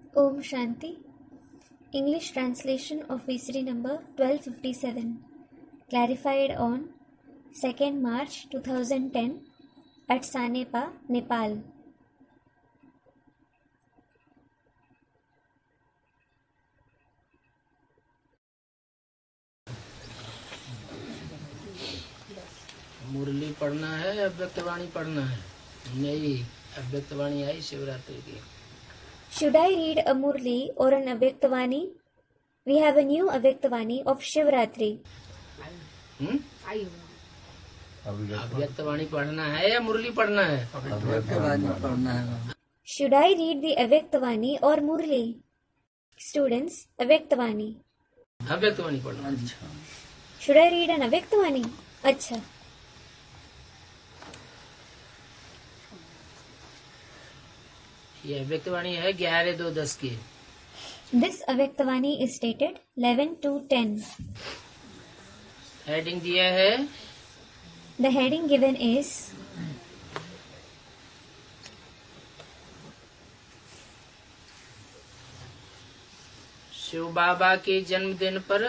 Om Shanti. English translation of VCD number 1257. Clarified on 2nd March 2010 at Sanepa, Nepal. मुरली पढ़ना है, अव्यक्तवाणी पढ़ना है। नहीं, अव्यक्तवाणी आई शिवरात्रि की। Should I read a Murli or an Avyaktavani? We have a new Avyaktavani of Shivratri. अव्यक्तवाणी पढ़ना है या मुरली पढ़ना है? अव्यक्तवाणी पढ़ना है। Should I read the Avyaktavani or Murli? Students, Avyaktavani. अव्यक्तवाणी पढ़ना। अच्छा, Should I read an Avyaktavani? अच्छा. ये अव्यक्तवाणी है 11-2-10 की। This Avyaktavani is stated 11-10. Heading दिया है The heading given is Shiv बाबा के जन्मदिन पर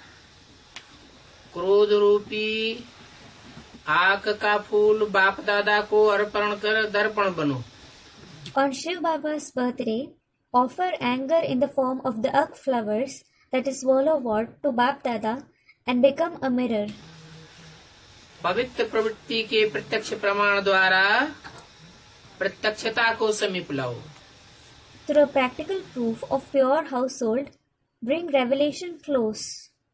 क्रोध रूपी आक का फूल बाप दादा को अर्पण कर दर्पण बनो। On Shiv Baba's birthday, offer anger in the form of the Ak flowers, that is swallow wort, to Bap Dada and become a mirror. पवित्र प्रवृत्ति के प्रत्यक्ष प्रमाण द्वारा प्रत्यक्षता को समीप लाओ। Through a practical proof of pure household, bring revelation close.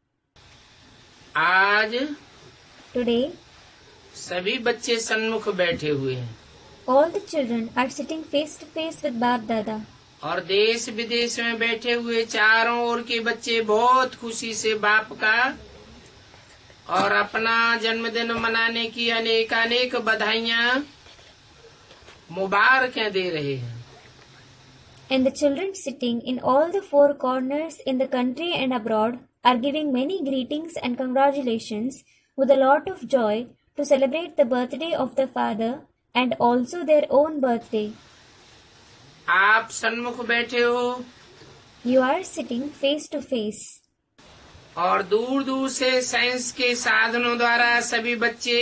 आज Today, सभी बच्चे सन्मुख बैठे हुए हैं all the children are sitting face to face with Bap Dada. और देश विदेश में बैठे हुए चारों ओर के बच्चे बहुत खुशी से बाप का और अपना जन्मदिन मनाने की अनेकानेक बधाइयाँ मुबारकें दे रहे हैं। And the children sitting in all the four corners in the country and abroad are giving many greetings and congratulations with a lot of joy to celebrate the birthday of the father and also their own birthday. आप सन्मुख बैठे हो You are sitting face to face. और दूर दूर से science के साधनों द्वारा सभी बच्चे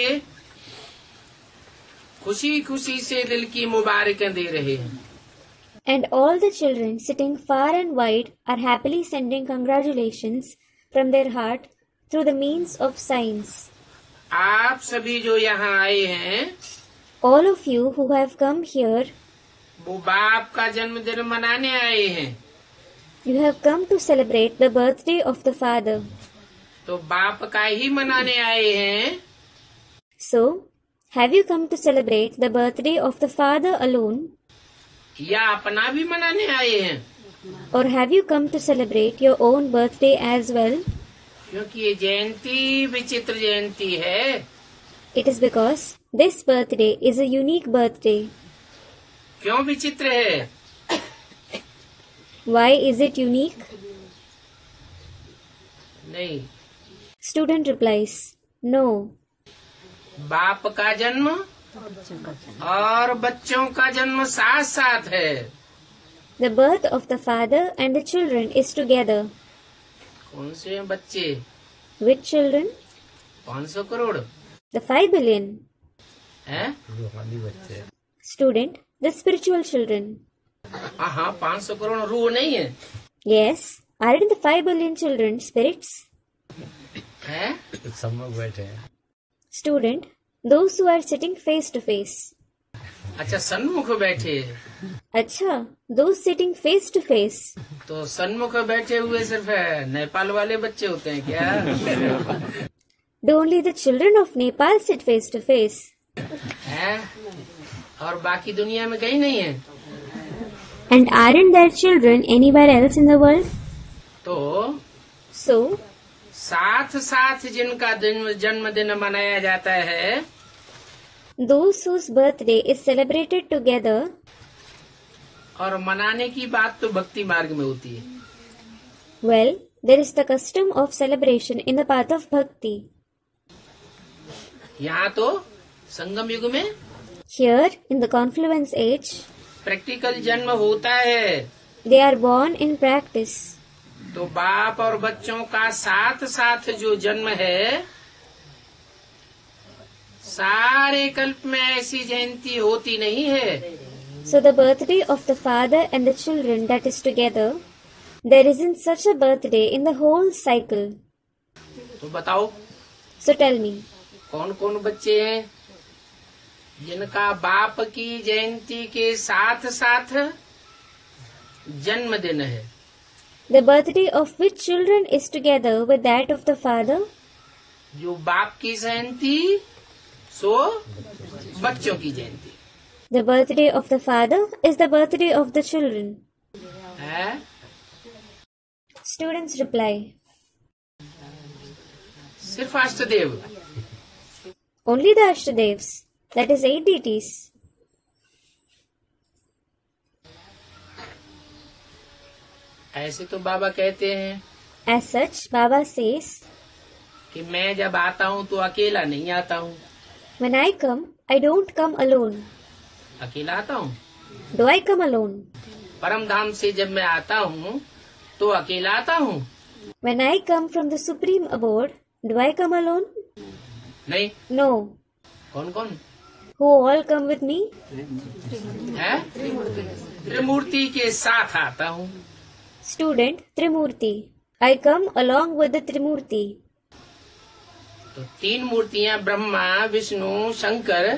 खुशी खुशी से दिल की मुबारकें दे रहे हैं। And all the children sitting far and wide are happily sending congratulations from their heart through the means of signs. आप सभी जो यहाँ आए हैं All of you who have come here, वो बाप का जन्मदिन मनाने आए हैं। you have come to celebrate the birthday of the father. तो बाप का ही मनाने आए हैं So, have you come to celebrate the birthday of the father alone, या अपना भी मनाने आए हैं? or have you come to celebrate your own birthday as well? क्योंकि ये जयंती विचित्र जयंती है। It is because this birthday is a unique birthday. क्यों विचित्र है? Why is it unique? नहीं, Student replies, No. बाप का जन्म और बच्चों का जन्म साथ साथ है। The birth of the father and the children is together. कौन से बच्चे? Which children? 500 crore The 5 billion. है? Student, the spiritual children. हाँ, 500 करोड़ रूह नहीं है? Yes, aren't the 5 billion children spirits? है? Student, those who are sitting face to face. अच्छा, सन्मुख बैठे। अच्छा, those sitting face to face. तो सन्मुख बैठे हुए सिर्फ नेपाल वाले बच्चे होते हैं क्या? Do only the children of Nepal sit face to face? है? और बाकी दुनिया में कहीं नहीं है? And aren't there children anywhere else in the world? तो So, साथ साथ जिनका जन्मदिन मनाया जाता है those whose birthday is celebrated together, और मनाने की बात तो भक्ति मार्ग में होती है। well, there is the custom of celebration in the path of bhakti. यहाँ तो संगम युग में Here, in the confluence age, practical जन्म होता है। They are born in practice. तो बाप और बच्चों का साथ साथ जो जन्म है, सारे कल्प में ऐसी जयंती होती नहीं है। So the birthday of the father and the children that is together, there isn't such a birthday in the whole cycle. तो बताओ, So tell me, कौन कौन बच्चे हैं जिनका बाप की जयंती के साथ साथ जन्मदिन है? the birthday of which children is together with that of the father? जो बाप की जयंती सो बच्चों की जयंती The birthday of the father is the birthday of the children. है। Students reply, सिर्फ अष्टदेव, only the Ashtadevs, that is 8 deities. ऐसे तो बाबा कहते हैं As such, Baba says, कि मैं जब आता हूँ तो अकेला नहीं आता हूँ। when I come, I don't come alone. अकेला आता हूँ। Do I come alone? परम धाम से जब मैं आता हूँ तो अकेला आता हूँ? When I come from the supreme abode, do I come alone? नहीं। No. कौन कौन Who all come with me? है? त्रिमूर्ति के साथ आता हूँ। Student Trimurti. I come along with the Trimurti. तो तीन मूर्तियाँ ब्रह्मा विष्णु शंकर,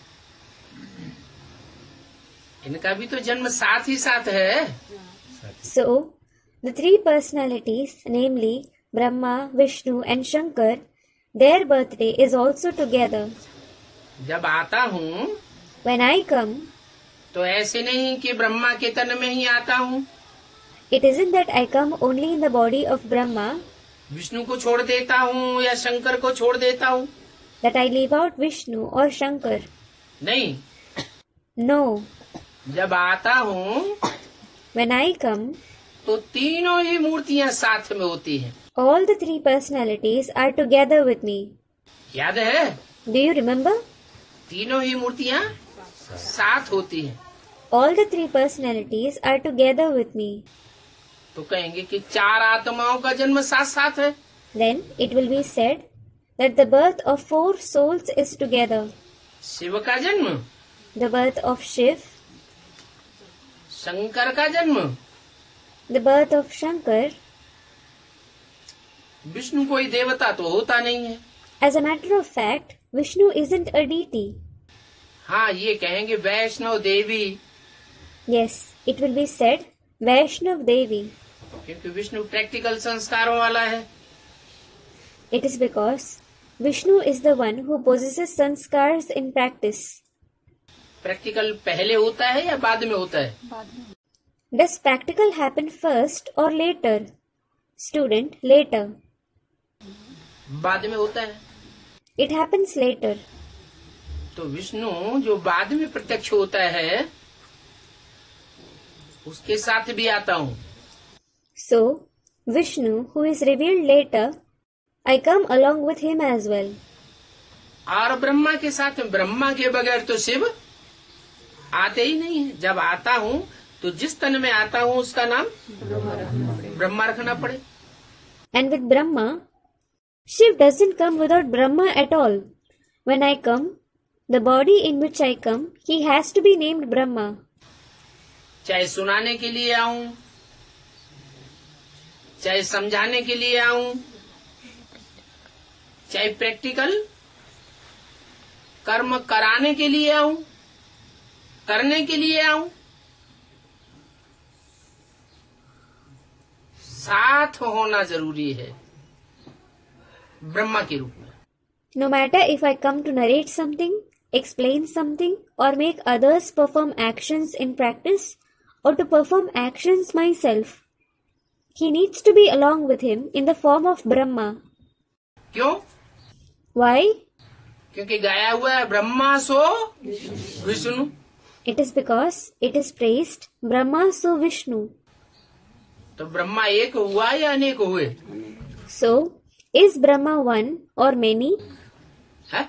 इनका भी तो जन्म साथ ही साथ है। So, the three personalities, namely Brahma, Vishnu and Shankar, their birthday is also together. जब आता हूँ When I come, तो ऐसे नहीं कि ब्रह्मा के तन में ही आता हूँ, it isn't that I come only in the body of Brahma, Vishnu को छोड़ देता हूँ या शंकर को छोड़ देता हूँ। that I leave out Vishnu or Shankar. नहीं, No. जब आता हूँ When I come, तो तीनों ही मूर्तियाँ साथ में होती हैं। all the three personalities are together with me. याद है? Do you remember? तीनों ही मूर्तियाँ साथ होती हैं। All the three personalities are together with me. तो कहेंगे कि चार आत्माओं का जन्म साथ साथ है। Then it will be said that the birth of 4 souls is together. Shiv का जन्म, The birth of Shiv, Shankar का जन्म, the birth of Shankar. Vishnu कोई देवता तो होता नहीं है। As a matter of fact, Vishnu isn't a deity. हाँ, ये कहेंगे Vaishno Devi, Yes, it will be said Vaishnav Devi. क्योंकि विष्णु प्रैक्टिकल संस्कारों वाला है। It is because Vishnu is the one who possesses sanskars in practice. Practical पहले होता है या बाद में होता है? Does practical happen first or later? Student, later. बाद में होता है। It happens later. तो विष्णु जो बाद में प्रत्यक्ष होता है उसके साथ भी आता हूँ। So, Vishnu, who is revealed later, I come along with him as well. और ब्रह्मा के साथ, ब्रह्मा के बगैर तो शिव आते ही नहीं है। जब आता हूँ तो जिस तन में आता हूँ उसका नाम ब्रह्मा रखना पड़े। And with Brahma, Shiv doesn't come without Brahma at all. When I come, the body in which I come, he has to be named Brahma. चाहे सुनाने के लिए आऊं, चाहे समझाने के लिए आऊं, चाहे प्रैक्टिकल कर्म कराने के लिए आऊं, करने के लिए आऊं, साथ होना जरूरी है ब्रह्मा के रूप में। No matter if I come to narrate something, explain something, or make others perform actions in practice, or to perform actions myself, he needs to be along with him in the form of Brahma. क्यों? Why? क्योंकि गाया हुआ है ब्रह्मा सो Vishnu. It is because it is praised Brahma so Vishnu. तो ब्रह्मा एक हुआ या अनेक हुए? So, is Brahma one or many? है?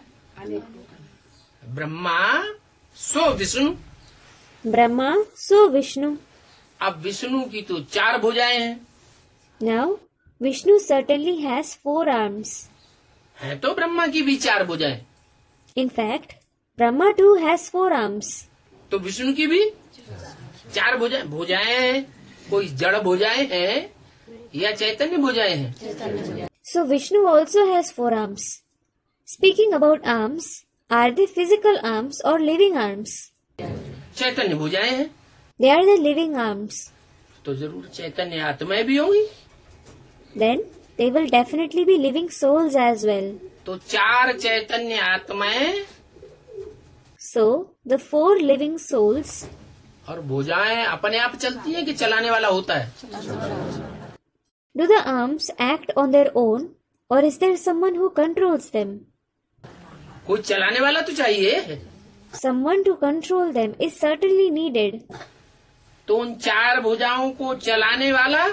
ब्रह्मा सो विष्णु। Brahma so Vishnu. अब विष्णु की तो 4 भुजाएं हैं। Now, Vishnu certainly has 4 arms. हैं तो ब्रह्मा की भी 4 भुजाएं। In fact, Brahma too has 4 arms. तो विष्णु की भी 4 भुजाएं कोई जड़ भुजाएं हैं या चैतन्य भुजाएं हैं? So Vishnu also has 4 arms. Speaking about arms, are they physical arms or living arms? चैतन्य भुजाएं हैं। They are the living arms. तो जरूर चैतन्य आत्माएं भी होंगी। Then they will definitely be living souls as well. तो 4 चैतन्य आत्माएं So the 4 living souls, और भुजाएं अपने आप चलती हैं कि चलाने वाला होता है? do the arms act on their own or is there someone who controls them? कोई चलाने वाला तो चाहिए। Someone to control them is certainly needed. तो उन 4 भुजाओं को चलाने वाला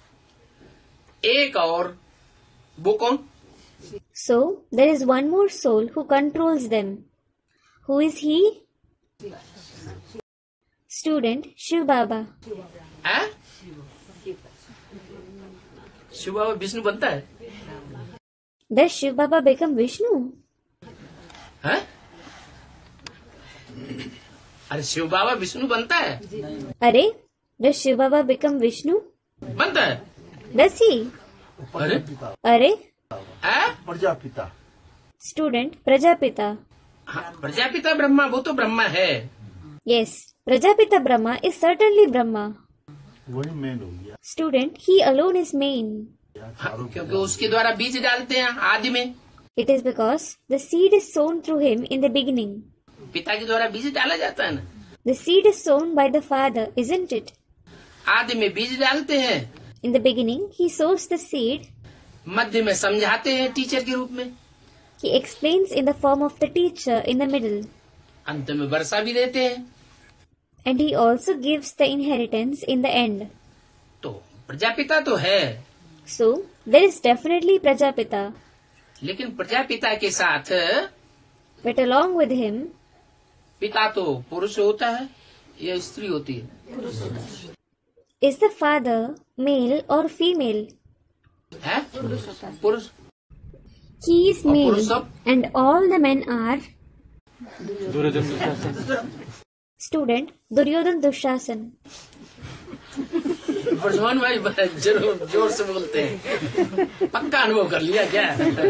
एक और वो कौन? So there is one more soul who controls them. Who is he? Student Shiv Baba. है? शिव बाबा विष्णु बनता है? Does Shiv Baba become Vishnu? है? अरे शिव बाबा विष्णु बनता है? अरे, does Shiv Baba become Vishnu? बनता है? Does he? अरे अरे, है? प्रजापिता। Student Prajapita. हाँ, प्रजापिता ब्रह्मा वो तो ब्रह्मा है। Yes, Prajapita Brahma is certainly Brahma. वही मेन हो गया। Student, he alone is main. हाँ, क्योंकि उसके द्वारा बीज डालते हैं आदि में। It is because the seed is sown through him in the beginning. पिता के द्वारा बीज डाला जाता है ना। The seed is sown by the father, isn't it? आदि में बीज डालते हैं, In the beginning, he sows the seed. मध्य में समझाते हैं टीचर के रूप में, He explains in the form of the teacher in the middle. अंत में वर्षा भी देते हैं। And he also gives the inheritance in the end. तो प्रजापिता तो है, So, there is definitely Prajapita. लेकिन प्रजापिता के साथ But along with him, पिता तो पुरुष होता है या स्त्री होती है? is the father male or female? है? पुरुष। He is और male पुरुष सब? and all the men are student Duryodhan Dushasan. ब्रजमान भाई जरूर जोर से बोलते हैं, पक्का अनुभव कर लिया क्या?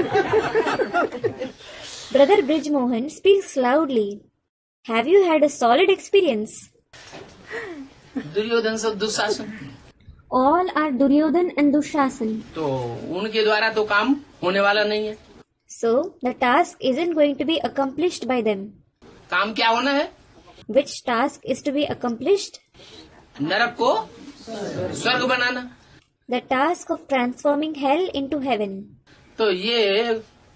Brother Brij Mohan speaks loudly. Have you had a solid experience? Duryodhan सब Dushasan, All are Duryodhan and Dushasan. तो उनके द्वारा तो काम होने वाला नहीं है। So, the task isn't going to be accomplished by them. काम क्या होना है? Which task is to be accomplished? नरक को स्वर्ग बनाना। The task of transforming hell into heaven. तो ये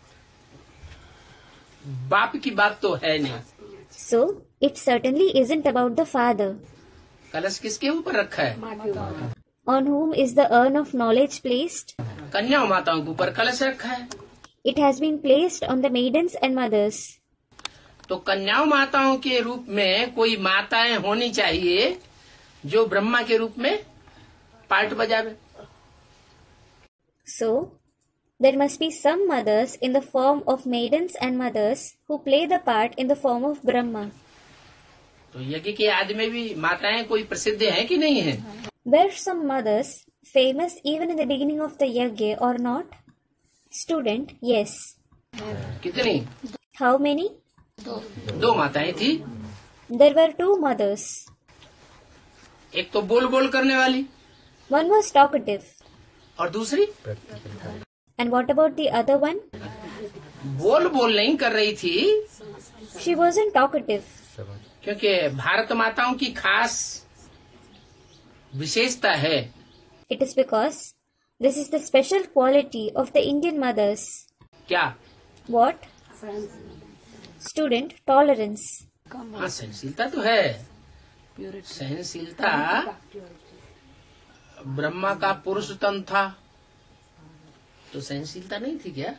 बाप की बात तो है नहीं। So, it certainly isn't about the father. कलश किसके ऊपर रखा है? On whom is the urn of knowledge placed? कन्या माताओं के ऊपर कलश रखा है। It has been placed on the maidens and mothers. तो कन्याओं माताओं के रूप में कोई माताएं होनी चाहिए जो ब्रह्मा के रूप में पार्ट बजावे। So, there must be some mothers in the form of maidens and mothers who play the part in the form of Brahma. तो यज्ञ के आदि में भी माताएं कोई प्रसिद्ध हैं कि नहीं है? Were some mothers famous even in the beginning of the yajna or not? Student, yes. कितनी? How many? 2 माताएं थी। There were 2 mothers. एक तो बोल बोल करने वाली One was talkative. और दूसरी And what about the other one? बोल बोल नहीं कर रही थी, She wasn't talkative. क्योंकि भारत माताओं की खास विशेषता है। It is because this is the special quality of the Indian mothers. क्या? What? Student, tolerance. हाँ, सहनशीलता तो है। सहनशीलता ब्रह्मा का पुरुष तन था, तो सहनशीलता नहीं थी क्या?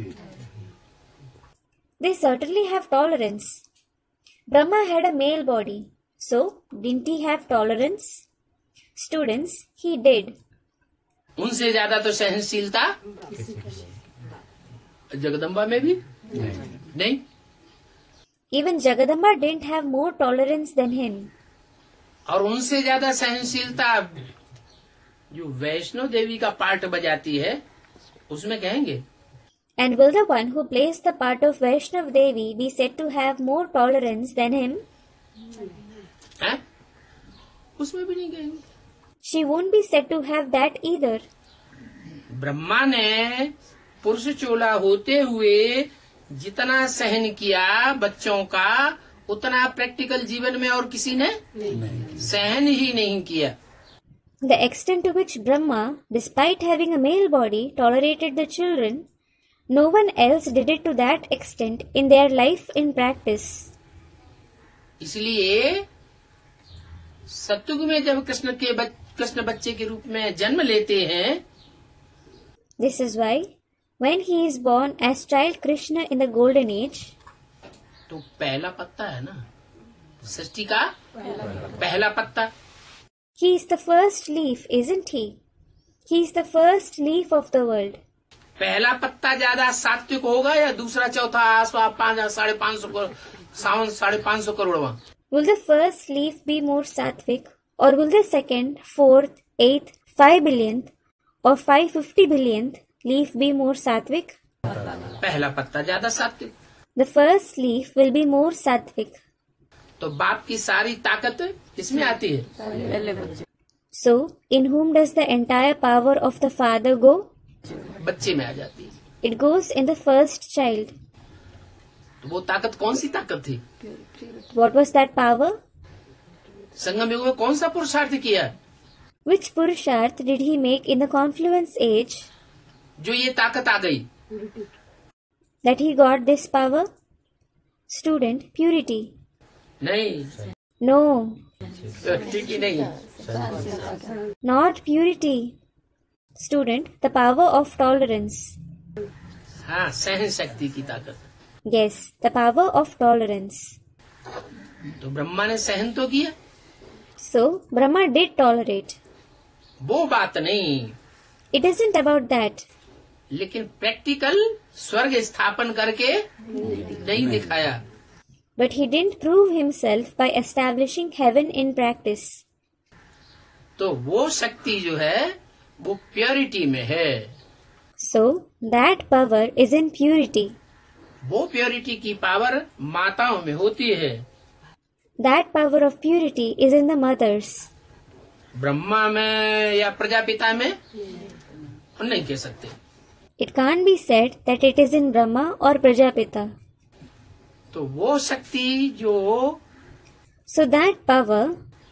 They certainly have tolerance. Brahma had a male body, so didn't he have tolerance? Students, he did. उनसे ज्यादा तो सहनशीलता जगदम्बा में भी नहीं। Even Jagadamba didn't have more tolerance than him. और उनसे ज्यादा सहनशीलता जो वैष्णो देवी का पार्ट बजाती है उसमें कहेंगे। And will the one who plays the part of Vaishnav Devi be said to have more tolerance than him? हैं? उसमें भी नहीं कहेंगे। She won't be said to have that either. Brahma ने पुरुष चोला होते हुए जितना सहन किया बच्चों का उतना प्रैक्टिकल जीवन में और किसी ने सहन ही नहीं किया। The extent to which Brahma, despite having a male body, tolerated the children, no one else did it to that extent in their life in practice. इसलिए सत्युग में जब कृष्ण बच्चे के रूप में जन्म लेते हैं, This is why, when he is born as child Krishna in the golden age, तो पहला पत्ता है ना सृष्टि का पहला पत्ता। he is the first leaf, isn't he? He is the first leaf of the world. पहला पत्ता ज्यादा सात्विक होगा या दूसरा चौथा आसवा 550 करोड़वा? Will the first leaf be more sattvic, or will the second, fourth, eighth, 5 billionth, or 550 billionth leaf be more sattvic? पहला पत्ता ज्यादा सात्विक। The first leaf will be more sattvic. तो बाप की सारी ताकत किसमें आती है? So, in whom does the entire power of the father go? बच्चे में आ जाती है। It goes in the first child. तो वो ताकत कौन सी ताकत थी? What was that power? संगम युग में कौन सा पुरुषार्थ किया? Which Purusharth did he make in the confluence age जो ये ताकत आ गई? that he got this power? Student, purity. नहीं, No, ठीक ही नहीं। not purity. Student, the power of tolerance. हाँ, सहन शक्ति की ताकत। Yes, the power of tolerance. तो ब्रह्मा ने सहन तो किया, So, Brahma did tolerate. वो बात नहीं, It isn't about that. लेकिन प्रैक्टिकल स्वर्ग स्थापन करके नहीं दिखाया। But he didn't prove himself by establishing heaven in practice. तो वो शक्ति जो है वो प्योरिटी में है। So, that power is in purity. वो प्योरिटी की पावर माताओं में होती है। That power of purity is in the mothers. Brahma में या प्रजापिता में नहीं कह सकते। It can't be said that it is in Brahma or Prajapita. तो वो शक्ति जो So that power,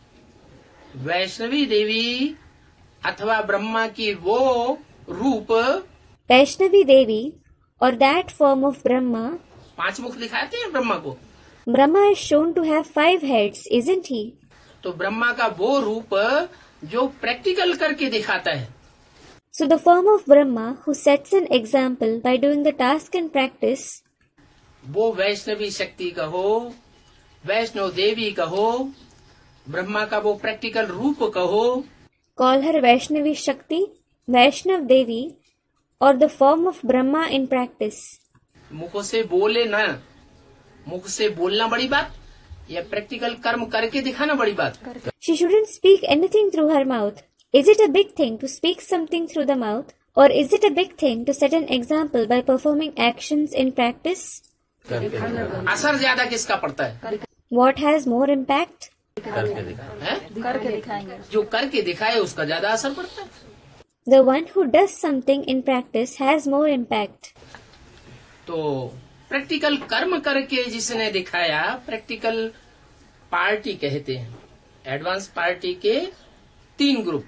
वैष्णवी देवी अथवा ब्रह्मा की वो रूप Vaishnavi Devi, or that form of Brahma, 5 मुख दिखाते हैं ब्रह्मा को। Brahma is shown to have 5 heads, isn't he? तो ब्रह्मा का वो रूप जो प्रैक्टिकल करके दिखाता है। So the form of Brahma who sets an example by doing the task in practice, वो वैष्णवी शक्ति कहो, वैष्णव देवी कहो, ब्रह्मा का वो प्रैक्टिकल रूप कहो, call her Vaishnavi Shakti, Vaishnav Devi, or the form of Brahma in practice. मुख से बोले ना, मुख से बोलना बड़ी बात या प्रैक्टिकल कर्म करके दिखाना बड़ी बात? She shouldn't speak anything through her mouth. Is it a big thing to speak something through the mouth? Or is it a big thing to set an example by performing actions in practice? असर ज्यादा किसका पड़ता है? What has more impact? करके दिखाएंगे। जो करके दिखाए उसका ज्यादा असर पड़ता है। The one who does something in practice has more impact. तो प्रैक्टिकल कर्म करके जिसने दिखाया प्रैक्टिकल पार्टी कहते हैं। एडवांस पार्टी के 3 ग्रुप।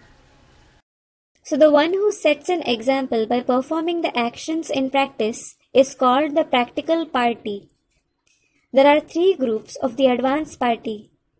So the one who sets an example by performing the actions in practice is called the practical party. There are 3 groups of the advanced party.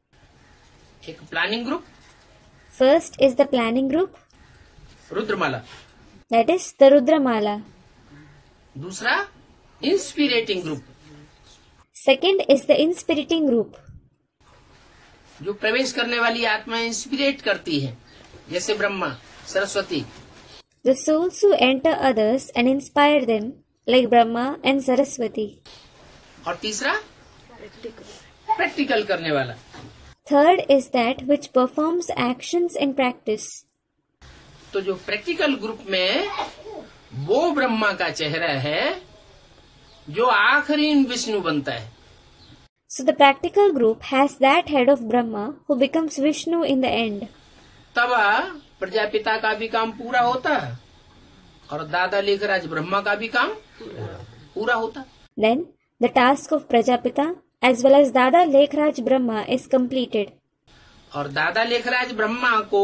एक planning group, First is the planning group, Rudramala. that is the Rudramala. दूसरा inspirating group, Second is the inspiriting group, जो प्रवेश करने वाली आत्मा इंस्पिरेट करती है। जैसे Brahma, Saraswati. The souls who enter others and inspire them, like Brahma and Saraswati. और तीसरा प्रैक्टिकल करने वाला। Third is that which performs actions in practice. तो जो प्रैक्टिकल ग्रुप में वो ब्रह्मा का चेहरा है जो आखिरी विष्णु बनता है। So the practical group has that head of Brahma who becomes Vishnu in the end. तब प्रजापिता का भी काम पूरा होता है और दादा लेखराज ब्रह्मा का भी काम पूरा होता। Then the task of Prajapita as well as Dada Lekhraj Brahma is completed. और दादा लेखराज ब्रह्मा को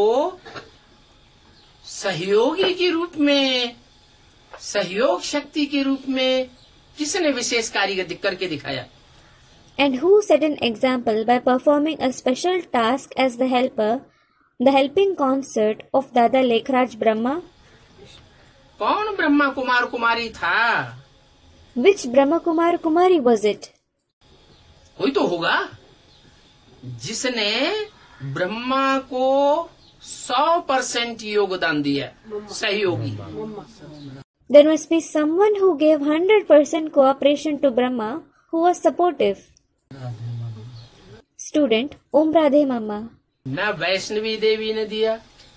सहयोगी के रूप में, सहयोग शक्ति के रूप में किसने विशेष कार्य करके दिखाया? And who set an example by performing a special task as the helper, the helping consort of Dada Lekhraj Brahma? कौन ब्रह्मा कुमार कुमारी था? Which Brahma Kumar Kumari was it? कोई तो होगा जिसने ब्रह्मा को 100% योगदान दिया, सहयोगी। There must be someone who gave 100% cooperation to Brahma, who was supportive. Student Om Radhe Mama. न वैष्णवी देवी ने दिया,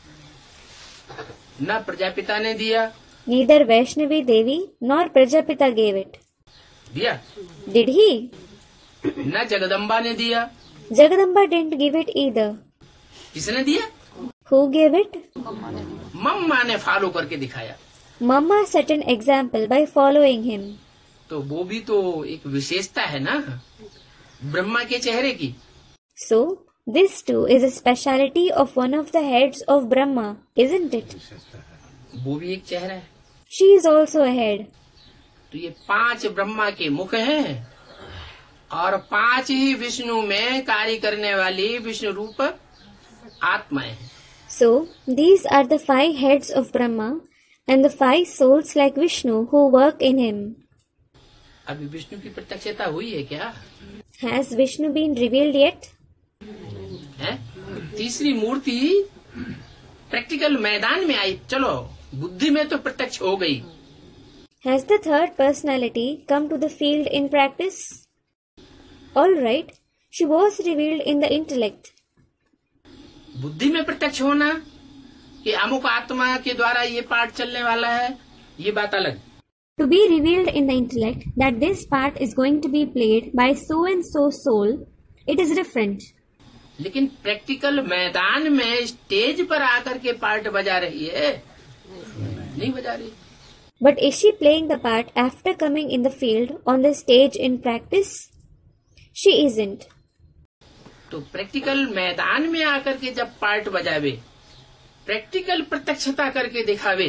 न प्रजापिता ने दिया। Neither Vaishnavi Devi nor Prajapita gave it. दिया? Did he? न जगदम्बा ने दिया। Jagadamba didn't give it either. किसने दिया? Who gave it? मम्मा ने फॉलो करके दिखाया। Mama set an example by following him. तो वो भी तो एक विशेषता है ना ब्रह्मा के चेहरे की। So, this too is a speciality of one of the heads of Brahma, isn't it? वो भी एक चेहरा है। She is also a head. तो ये 5 ब्रह्मा के मुख हैं और 5 ही विष्णु में कार्य करने वाली विष्णु रूप आत्माएं हैं। So, these are the 5 heads of Brahma and the 5 souls like Vishnu who work in him. अभी विष्णु की प्रत्यक्षता हुई है क्या? Has Vishnu been revealed yet? है? तीसरी मूर्ति प्रैक्टिकल मैदान में आई, चलो बुद्धि में तो प्रत्यक्ष हो गई। Has the third personality come to the field in practice? All right, she was revealed in the intellect. बुद्धि में प्रत्यक्ष होना कि अमुक आत्मा के द्वारा ये पाठ चलने वाला है, ये बात अलग। To be revealed in the intellect that this part is going to be played by so and so soul, it is different. लेकिन प्रैक्टिकल मैदान में स्टेज पर आकर के पार्ट बजा रही है, नहीं बजा रही। But is she playing the part after coming in the field on the stage in practice? She isn't. तो प्रैक्टिकल मैदान में आकर के जब पार्ट बजावे, प्रैक्टिकल प्रत्यक्षता करके दिखावे,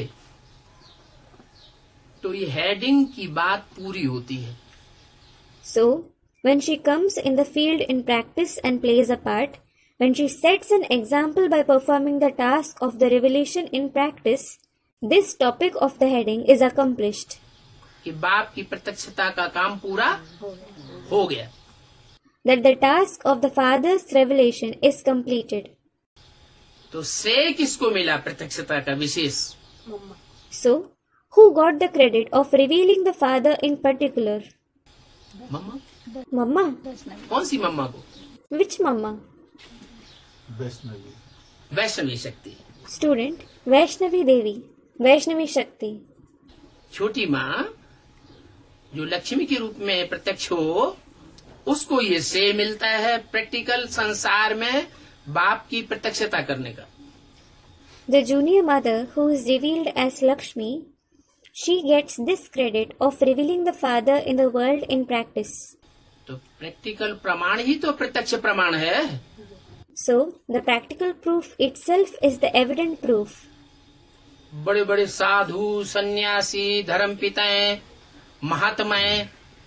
तो ये हेडिंग की बात पूरी होती है। So, when she comes in the field in practice and plays a part, when she sets an example by performing the task of the revelation in practice, this topic of the heading is accomplished. कि बाप की प्रत्यक्षता का काम पूरा हो गया। That the task of the Father's revelation is completed. तो श्रेय किसको मिला प्रत्यक्षता का विशेष? So, who got the credit of revealing the Father in particular? Mamma. Mama. कौन सी मम्मा को? Which Mama? वैष्णवी। वैष्णवी शक्ति। Student Vaishnavi Devi, Vaishnavi Shakti. छोटी माँ जो लक्ष्मी के रूप में प्रत्यक्ष हो, उसको ये श्रेय मिलता है प्रैक्टिकल संसार में बाप की प्रत्यक्षता करने का। The junior mother who is revealed as Lakshmi, she gets this credit of revealing the Father in the world in practice. तो प्रैक्टिकल प्रमाण ही तो प्रत्यक्ष प्रमाण है। So, the practical proof itself is the evident proof. बड़े बड़े साधु, सन्यासी, धर्मपिताएं, महात्माएं,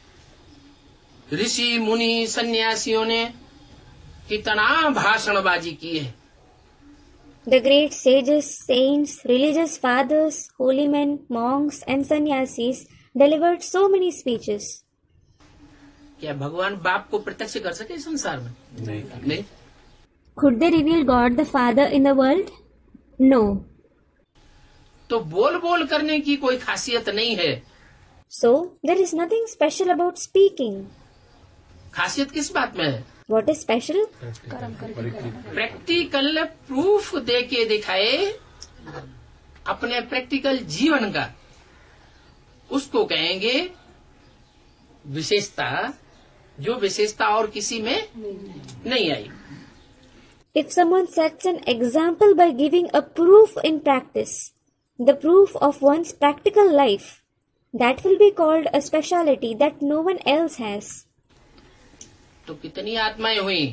ऋषि मुनि सन्यासियों ने कितना भाषणबाजी की है। The great sages, saints, religious fathers, holy men, monks and sannyasis delivered so many speeches. क्या भगवान बाप को प्रत्यक्ष कर सके संसार में? नहीं। Could they reveal God the Father in the world? No. तो बोल बोल करने की कोई खासियत नहीं है। So, there is nothing special about speaking. खासियत किस बात में है? What is special? Practical proof दे के दिखाए अपने प्रैक्टिकल जीवन का, उसको कहेंगे विशेषता, जो विशेषता और किसी में नहीं आई। If someone sets an example by giving a proof in practice, the proof of one's practical life, that will be called a speciality that no one else has. तो कितनी आत्माएं हुई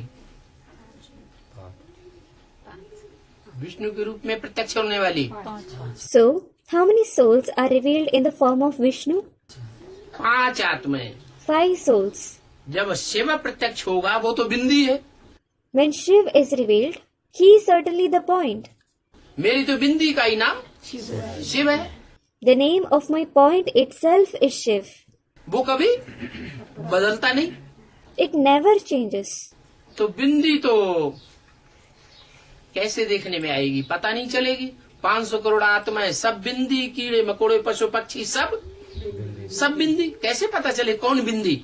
विष्णु के रूप में प्रत्यक्ष होने वाली? So, how many souls are revealed in the form of Vishnu? 5 आत्माएं। 5 souls. जब शिव प्रत्यक्ष होगा वो तो बिंदी है। When Shiv is revealed, he is certainly the point. मेरी तो बिंदी का ही नाम शिव है। The name of my point itself is Shiv. वो कभी बदलता नहीं। It never changes. तो बिंदी तो कैसे देखने में आएगी, पता नहीं चलेगी। 500 करोड़ आत्माएं, सब बिंदी, कीड़े मकोड़े पशु पक्षी सब बिंदी, कैसे पता चले कौन बिंदी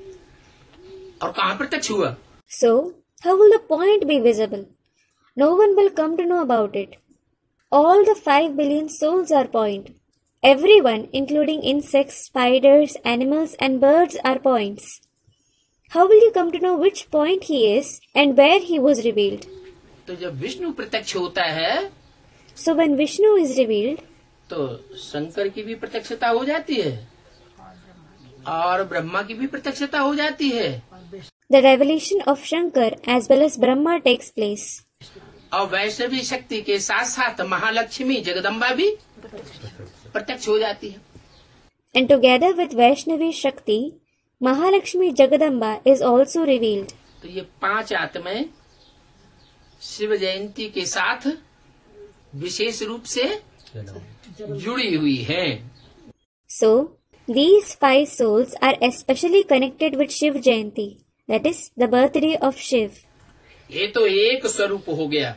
और कहाँ प्रत्यक्ष हुआ? So, how will the point be visible? No one will come to know about it. All the 5 billion souls are point. Everyone, including insects, spiders, animals and birds are points. How will you come to know which point he is and where he was revealed? तो जब विष्णु प्रत्यक्ष होता है So when Vishnu is revealed, तो शंकर की भी प्रत्यक्षता हो जाती है और ब्रह्मा की भी प्रत्यक्षता हो जाती है। the revelation of Shankar as well as Brahma takes place. और वैष्णवी शक्ति के साथ साथ महालक्ष्मी जगदम्बा भी प्रत्यक्ष हो जाती है। And together with Vaishnavi Shakti, Mahalakshmi Jagadamba is also revealed. तो ये 5 आत्माएं शिव जयंती के साथ विशेष रूप से जुड़ी हुई हैं। So, these 5 souls are especially connected with Shiv Jayanti, that is, the birthday of Shiv. ये तो एक स्वरूप हो गया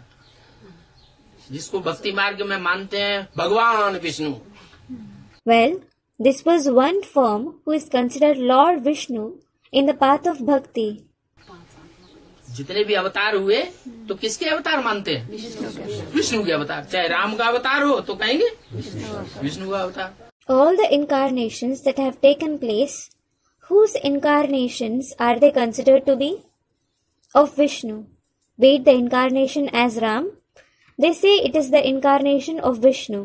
जिसको भक्ति मार्ग में मानते हैं भगवान Vishnu. Well, this was one form who is considered Lord Vishnu in the path of bhakti. जितने भी अवतार हुए तो किसके अवतार मानते हैं? विष्णु के अवतार। चाहे राम का अवतार हो तो कहेंगे विष्णु का अवतार। All the incarnations that have taken place, whose incarnations are they considered to be? Of Vishnu. Be it the incarnation as Ram, they say it is the incarnation of Vishnu.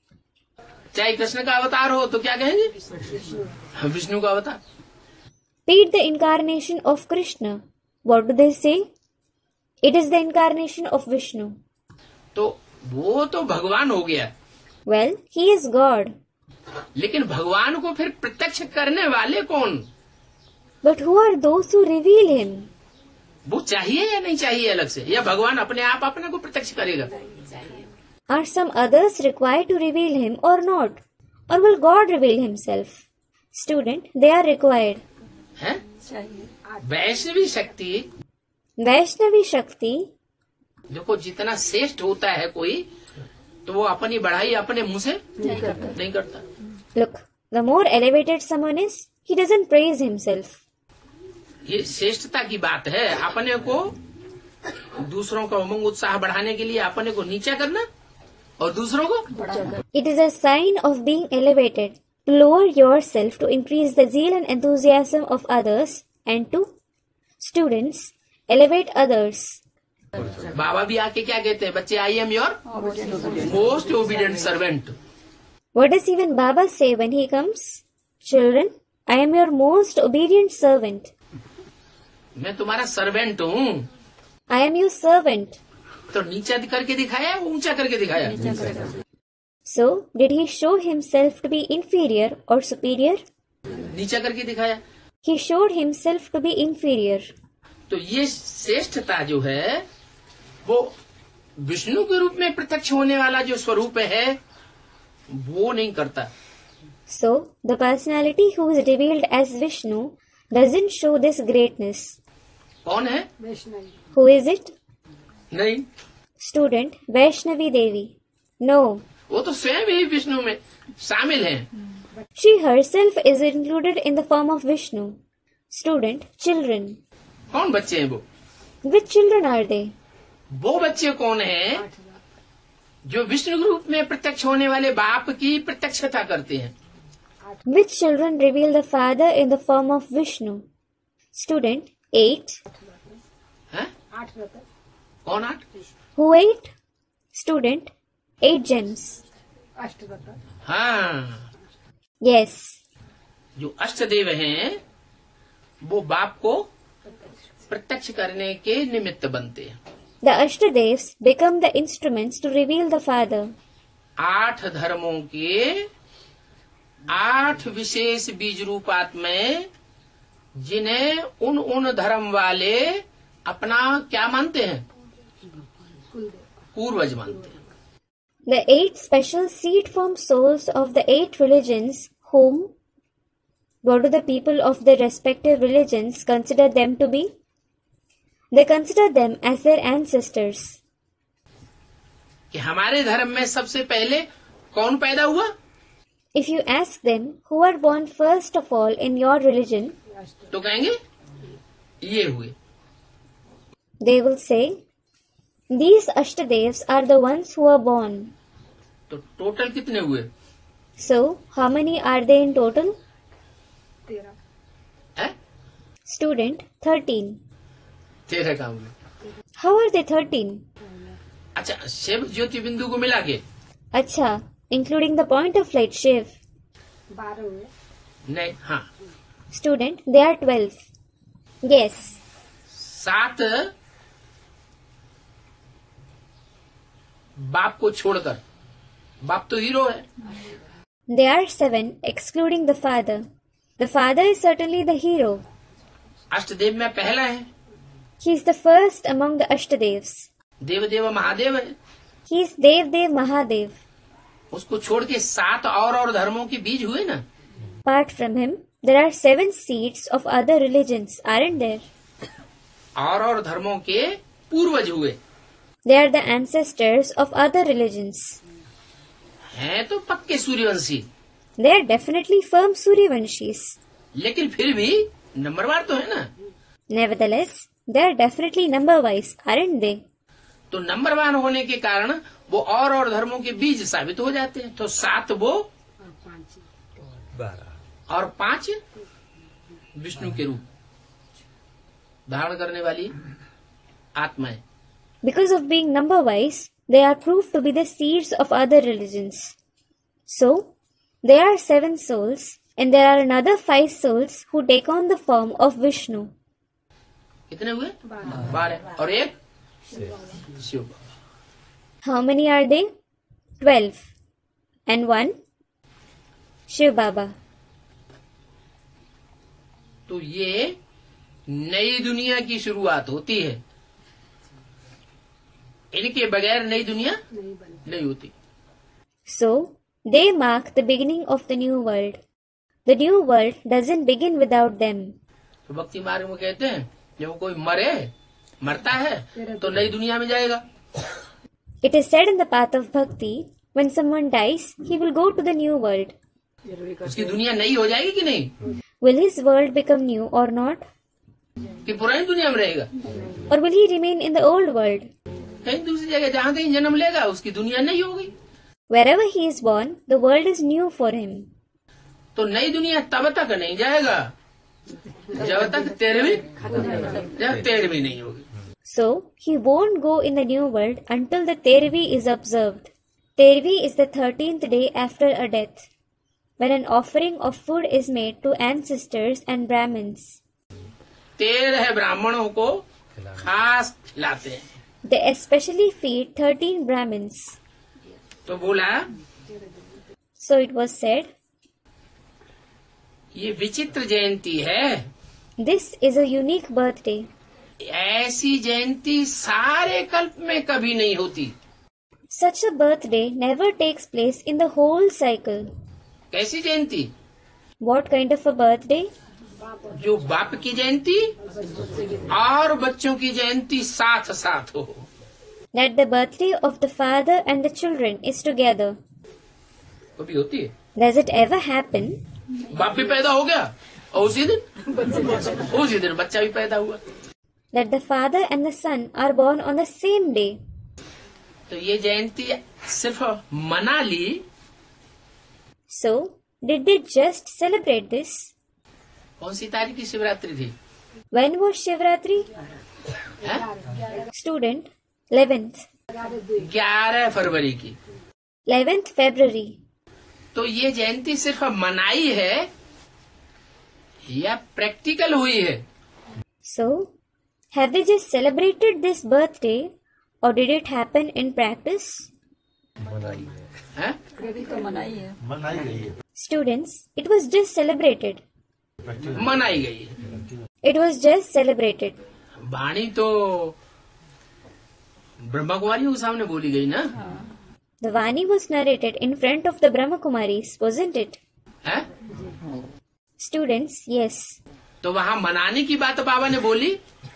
चाहे कृष्ण का अवतार हो तो क्या कहेंगे? विष्णु का अवतार। Be it the incarnation of Krishna, what do they say? It is the incarnation of Vishnu. तो वो तो भगवान हो गया। Well, he is God. लेकिन भगवान को फिर प्रत्यक्ष करने वाले कौन? But who are those who reveal him? वो चाहिए या नहीं चाहिए अलग से, या भगवान अपने आप अपने को प्रत्यक्ष करेगा? Are some others required to reveal him or not? Or will God reveal himself? Student, they are required. है? वैष्णवी शक्ति, Vaishnavi Shakti, देखो जितना श्रेष्ठ होता है कोई तो वो अपनी बढ़ाई अपने मुंह से नहीं करता। look, the more elevated someone is, he doesn't praise himself. ये श्रेष्ठता की बात है, अपने को दूसरों का उमंग उत्साह बढ़ाने के लिए अपने को नीचा करना और दूसरों को। It is a sign of being elevated to lower yourself to increase the zeal and enthusiasm of others and to students elevate others. बाबा भी आके क्या कहते हैं? बच्चे, I am your most obedient servant. What does even Baba say when he comes? Children, I am your most obedient servant. मैं तुम्हारा servant हूँ। I am your servant. तो नीचा करके दिखाया, ऊंचा करके दिखाया। So, did he show himself to be inferior or superior? नीचा करके दिखाया। He showed himself to be inferior. तो ये श्रेष्ठता जो है वो विष्णु के रूप में प्रत्यक्ष होने वाला जो स्वरूप है वो नहीं करता। So, the personality who is revealed as Vishnu doesn't show this greatness. कौन है? Who is it? नहीं, Student, Vaishnavi Devi. No. वो तो स्वयं ही विष्णु में शामिल हैं। She herself is included in the form of Vishnu. Student, children. कौन बच्चे हैं वो? Which children are they? वो बच्चे कौन हैं जो विष्णु रूप में प्रत्यक्ष होने वाले बाप की प्रत्यक्षता करते हैं? Which children reveal the Father in the form of Vishnu? Student, 8. हैं? कौन 8? Who 8? Student, 8 gems. हाँ, Yes. जो अष्टदेव हैं वो बाप को प्रत्यक्ष करने के निमित्त बनते हैं। The Ashtadevs become the instruments to reveal the Father. 8 धर्मों के 8 विशेष बीज रूप आत्माएं जिन्हें उन धर्म वाले अपना क्या मानते हैं? पूर्वज मानते हैं। The 8 special seed form souls of the 8 religions whom, what do the people of the respective religions consider them to be? They consider them as their ancestors. कि हमारे धर्म में सबसे पहले कौन पैदा हुआ? If you ask them who are born first of all in your religion, तो कहेंगे ये हुए। they will say, these Ashtadevs are the ones who are born. तो टोटल कितने हुए? So, how many are they in total? है? Student, 13. 13 काम हुए। How are they 13? अच्छा, शिव ज्योति बिंदु को मिला के? Acha, including the point of light Shiv. नहीं, हाँ, Student, they are 12. Yes. 7 बाप को छोड़कर। बाप तो हीरो है। They are 7, excluding the Father. The Father is certainly the hero. अष्टदेव में पहला है। He is the first among the Ashtadevs. देव देव महादेव है। He is Dev Dev Mahadev. उसको छोड़ के 7 और धर्मों के बीज हुए ना। Apart from him, there are 7 seeds of other religions, aren't there? और धर्मों के पूर्वज हुए। They are the ancestors of other religions. हैं तो पक्के Suryavanshi. They are definitely firm Suryavanshis. लेकिन फिर भी नंबरवार तो है ना। Nevertheless, they are definitely number-wise, aren't they? तो नंबरवार होने के कारण वो और धर्मों के बीज साबित हो जाते हैं। तो 7 वो और 5 विष्णु के रूप धारण करने वाली आत्माएं। Because of being number-wise, they are proved to be the seeds of other religions. So, there are 7 souls, and there are another 5 souls who take on the form of Vishnu. कितने हुए? 12 और एक Shiv. How many are they? 12. And 1? Shiv Baba. तो ये नई दुनिया की शुरुआत होती है। इनके बगैर नई दुनिया नहीं होती। So, they mark the beginning of the new world. The new world doesn't begin without them. तो भक्ति मार्ग में कहते हैं जब कोई मरता है तो नई दुनिया में जाएगा। It is said in the path of bhakti, when someone dies, he will go to the new world. उसकी दुनिया नई हो जाएगी कि नहीं? Will his world become new or not? कि पुरानी दुनिया में रहेगा? Or will he remain in the old world? कहीं दूसरी जगह जहाँ कहीं जन्म लेगा उसकी दुनिया नई होगी। Wherever he is born, the world is new for him. तो नई दुनिया तब तक नहीं जाएगा जब तक 13वीं नहीं होगी। So, he won't go in the new world until the Tervi is observed. Tervi is the 13th day after a death, when an offering of food is made to ancestors and Brahmins. 13 ब्राह्मणों को खास खिलाते हैं। They especially feed 13 Brahmins. तो बोला, So it was said, ये विचित्र जयंती है। this is a unique birthday. ऐसी जयंती सारे कल्प में कभी नहीं होती। Such a birthday never takes place in the whole cycle. कैसी जयंती? What kind of a birthday? जो बाप की जयंती और बच्चों की जयंती साथ साथ हो। that the birthday of the father and the children is together. कभी होती है? Does it ever happen बाप भी पैदा हो गया और उसी दिन बच्चा भी पैदा हुआ। that the father and the son are born on the same day? तो ये जयंती सिर्फ मना ली। So, did they just celebrate this? कौन सी तारीख की शिवरात्रि थी? When was Shivratri? हैं? Student, 11th. 11 फरवरी की। 11th February. तो ये जयंती सिर्फ मनाई है या प्रैक्टिकल हुई है? So, have they just celebrated this birthday or did it happen in practice? हैं? मनाई गई है। Students, it was just celebrated. मनाई गई है। It was just celebrated. वाणी तो ब्रह्मा कुमारियों के सामने बोली गई ना? The Vani was narrated in front of the Brahma Kumaris, wasn't it? हैं? Students, yes. तो वहाँ मनाने की बात बाबा ने बोली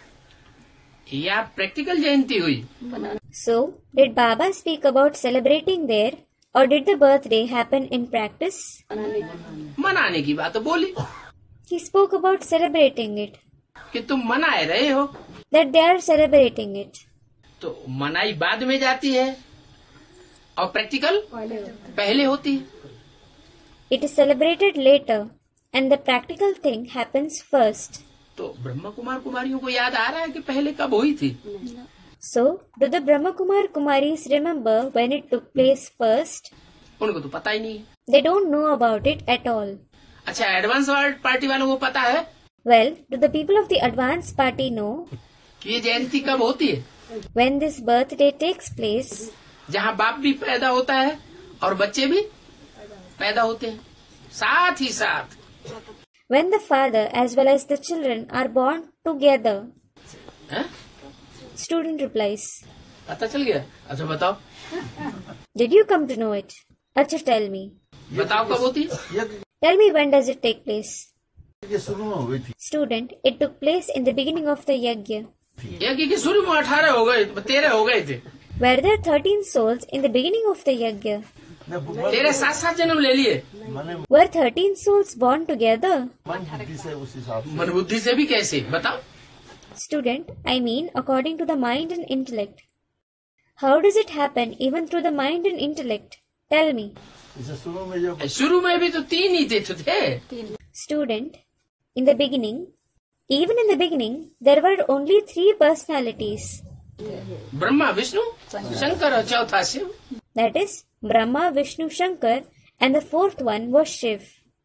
या प्रैक्टिकल जयंती हुई? So, did Baba speak about celebrating there or did the birthday happen in practice? मनाने की बात बोली He spoke about celebrating it, कि तुम मनाए रहे हो। that they are celebrating it. तो मनाई बाद में जाती है और प्रैक्टिकल पहले होती है। It is celebrated later and the practical thing happens first. तो ब्रह्मा कुमार कुमारियों को याद आ रहा है कि पहले कब हुई थी? So, do the Brahma Kumar Kumaris remember when it took place first? उनको तो पता ही नहीं है। They don't know about it at all. अच्छा, एडवांस पार्टी वालों को पता है Well, do the people of the advanced party know कि ये जयंती कब होती है? when this birthday takes place? जहाँ बाप भी पैदा होता है और बच्चे भी पैदा होते हैं साथ ही साथ। When the father as well as the children are born together. हैं? Student replies, पता चल गया? अच्छा बताओ, did you come to know it? Acha, tell me. बताओ कब होती है? Tell me when does it take place? ये शुरू में हुई थी। Student, it took place in the beginning of the yajna. यज्ञ के शुरू में 18 हो गए, 13 हो गए थे। Were there 13 souls in the beginning of the yajna? तेरे साथ जन्म ले लिए। मैंने Were 13 souls born together? मन बुद्धि से उस हिसाब से मन बुद्धि से भी कैसे बताओ? Student, I mean according to the mind and intellect. How does it happen even through the mind and intellect? Tell me. इसे शुरू में जब शुरू में भी तो 3 ही थे। Student, in the beginning, even in the beginning, there were only 3 personalities. Brahma Vishnu Shankar और चौथा Shiv. That is, Brahma, Vishnu, Shankar, and the 4th one was Shiv.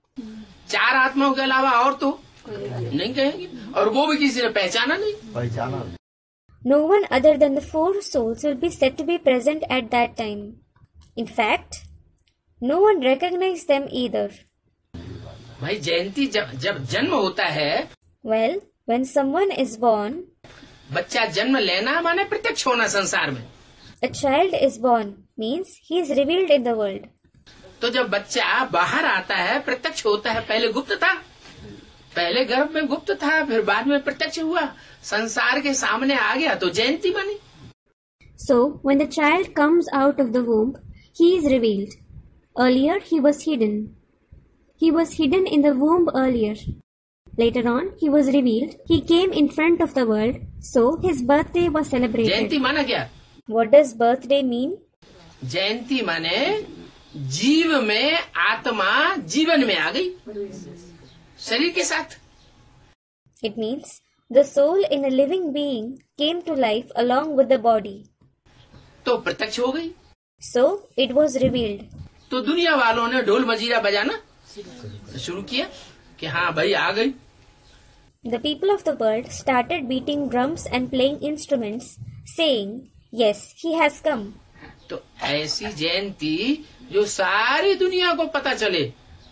4 आत्माओं के अलावा और तो नहीं कहेंगे, और वो भी किसी ने पहचाना नहीं। पहचाना No one other than the 4 souls will be said to be present at that time. In fact, no one recognized them either. भाई जयंती जब जन्म होता है, Well, when someone is born, बच्चा जन्म लेना माने प्रत्यक्ष होना संसार में। a child is born means he is revealed in the world. तो जब बच्चा बाहर आता है प्रत्यक्ष होता है। पहले गुप्त था, पहले गर्भ में गुप्त था, फिर बाद में प्रत्यक्ष हुआ, संसार के सामने आ गया तो जयंती बनी। So, when the child comes out of the womb, he is revealed. Earlier, he was hidden. He was hidden in the womb earlier. Later on, he was revealed. He came in front of the world, so his birthday was celebrated. जयंती माना क्या? What does birthday mean? जयंती माने जीव में आत्मा जीवन में आ गई शरीर के साथ। It means the soul in a living being came to life along with the body. तो प्रत्यक्ष हो गई। So, it was revealed. तो दुनिया वालों ने ढोल मजीरा बजाना शुरू किया कि हाँ भाई आ गई। The people of the world started beating drums and playing instruments, saying, "Yes, he has come." तो ऐसी जयंती जो सारी दुनिया को पता चले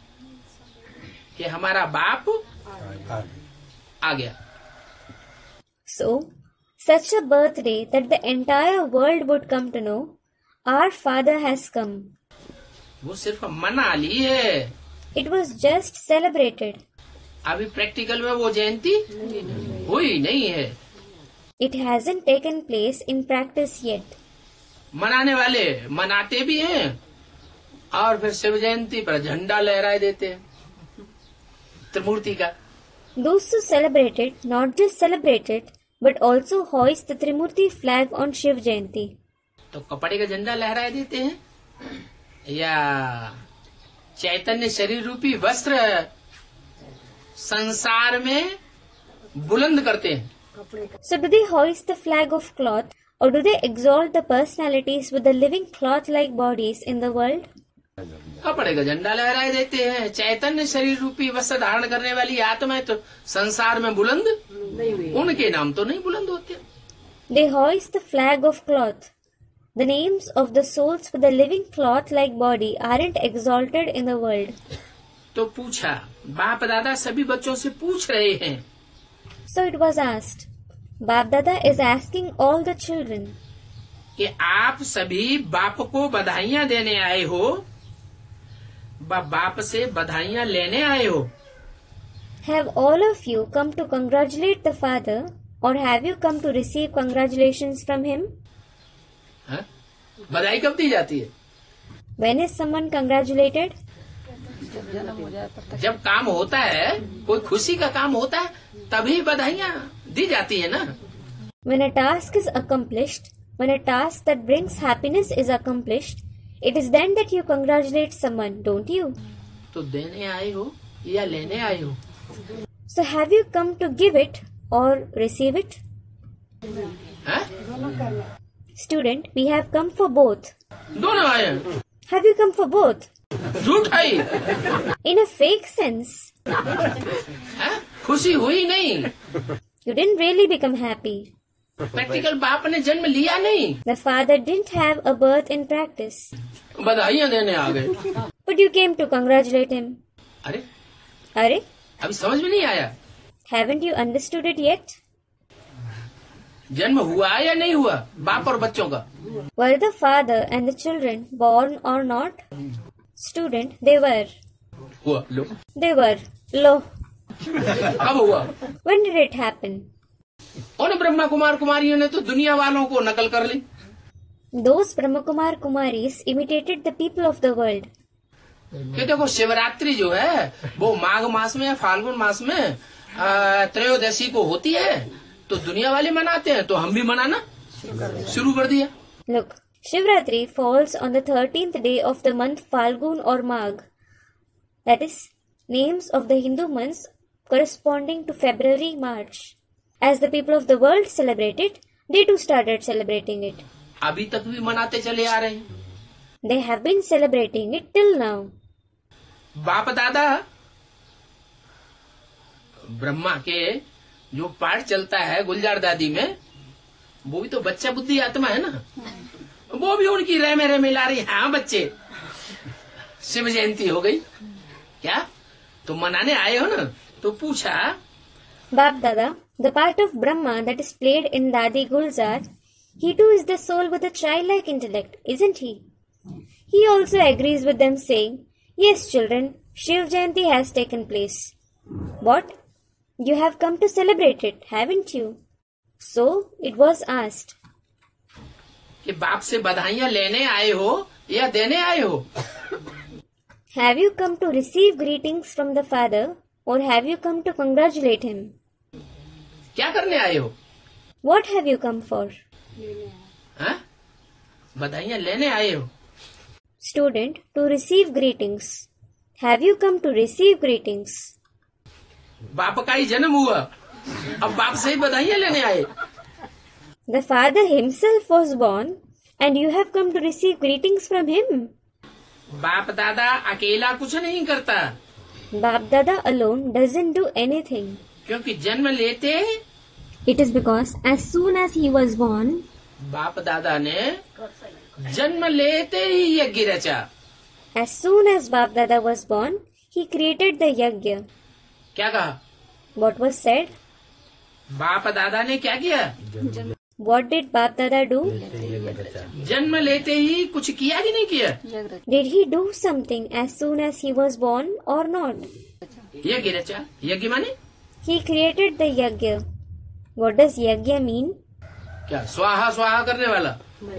कि हमारा बाप आ गया। So, such a birthday that the entire world would come to know, our Father has come. वो सिर्फ मना ली है, It was just celebrated. अभी प्रैक्टिकल में वो जयंती हुई नहीं है। It hasn't taken place in practice yet. मनाने वाले मनाते भी हैं और फिर शिव जयंती पर झंडा लहराए देते हैं त्रिमूर्ति का। Those who celebrate it not just celebrate it, but also hoist the Trimurti flag on Shiv Jayanti. तो कपड़े का झंडा लहराए देते हैं या चैतन्य शरीर रूपी वस्त्र संसार में बुलंद करते हैं। So do they hoist the flag of cloth, or do they exalt the personalities with the living cloth-like bodies in the world? कपड़े का झंडा लहराए देते हैं। चैतन्य शरीर रूपी वस्त्र धारण करने वाली आत्माएं तो संसार में बुलंद उनके नाम तो नहीं बुलंद होते। They hoist the flag of cloth. The names of the souls with the living cloth-like body aren't exalted in the world. तो पूछा, बाप दादा सभी बच्चों से पूछ रहे हैं। So it was asked. Bap Dada is asking all the children. कि आप सभी बाप को बधाइयाँ देने आए हो, बाप से बधाइयाँ लेने आए हो? Have all of you come to congratulate the father, or have you come to receive congratulations from him? हाँ? बधाई कब दी जाती है? When is someone congratulated? जब काम होता है, कोई खुशी का काम होता है, तभी बधाइयाँ दी जाती है ना। When a task is accomplished, when a task that brings happiness is accomplished, it is then that you congratulate someone, don't you? तो देने आए हो या लेने आए हो? So have you come to give it or receive it? हाँ? Student, we have come for both. दोनों आए हैं। Have you come for both? झूठ है। In a fake sense. हाँ? खुशी हुई नहीं। You didn't really become happy. Practical बाप ने जन्म लिया नहीं। The father didn't have a birth in practice. बधाइयाँ देने आ गए। But you came to congratulate him. अरे Are? अभी समझ में नहीं आया। Haven't you understood it yet? जन्म हुआ या नहीं हुआ बाप और बच्चों का? Were the father and the children born or not? Student, they were. हुआ। लो They were. Lo. कब हुआ? When did it happen? उन ब्रह्मा कुमार कुमारियों ने तो दुनिया वालों को नकल कर ली। Those Brahmakumar Kumaris imitated the people of the world. कि देखो शिवरात्रि जो है वो माघ मास में फाल्गुन मास में त्रयोदशी को होती है, तो दुनिया वाले मनाते हैं, तो हम भी मनाना शुरू कर दिया। Look, Shivratri falls on the 13th day of the month Falgun or Magh. That is, names of the Hindu months corresponding to February, March. As the people of the world celebrate it, they too started celebrating it. अभी तक भी मनाते चले आ रहे हैं। They have been celebrating it till now. बाप दादा ब्रह्मा के जो पाठ चलता है गुलजार दादी में, वो भी तो बच्चा बुद्धि आत्मा है ना, वो भी उनकी रह में ला रही। हाँ बच्चे, शिव जयंती हो गई क्या, तुम मनाने आए हो ना? तो पूछा, Bap Dada, the part of Brahma that is played in Dadi Gulzar, he too is the soul with a childlike intellect, isn't he? He also agrees with them saying, yes children, Shiv Jayanti has taken place. What? You have come to celebrate it, haven't you? So it was asked. कि बाप से बधाइयाँ लेने आए हो या देने आए हो? Have you come to receive greetings from the father, or have you come to congratulate him? क्या करने आए हो? What have you come for? हाँ? बधाइयाँ लेने आए हो? Student, to receive greetings. Have you come to receive greetings? बाप का ही जन्म हुआ, अब बाप से ही बधाइयाँ लेने आए। The father himself was born, and you have come to receive greetings from him. बाप दादा अकेला कुछ नहीं करता, Bap Dada alone doesn't do anything. क्योंकि जन्म लेते It is because as soon as he was born, बाप दादा ने जन्म लेते ही यज्ञ रचा। as soon as Bap Dada was born, he created the yajna. क्या कहा? What was said? बाप दादा ने क्या किया? What did Bap Dada do? जन्म लेते ही कुछ किया कि नहीं किया? Did he do something as soon as he was born or not? यज्ञ रचा। यज्ञ माने He created the yajna. What does yajna mean? क्या? स्वाहा स्वाहा करने वाला।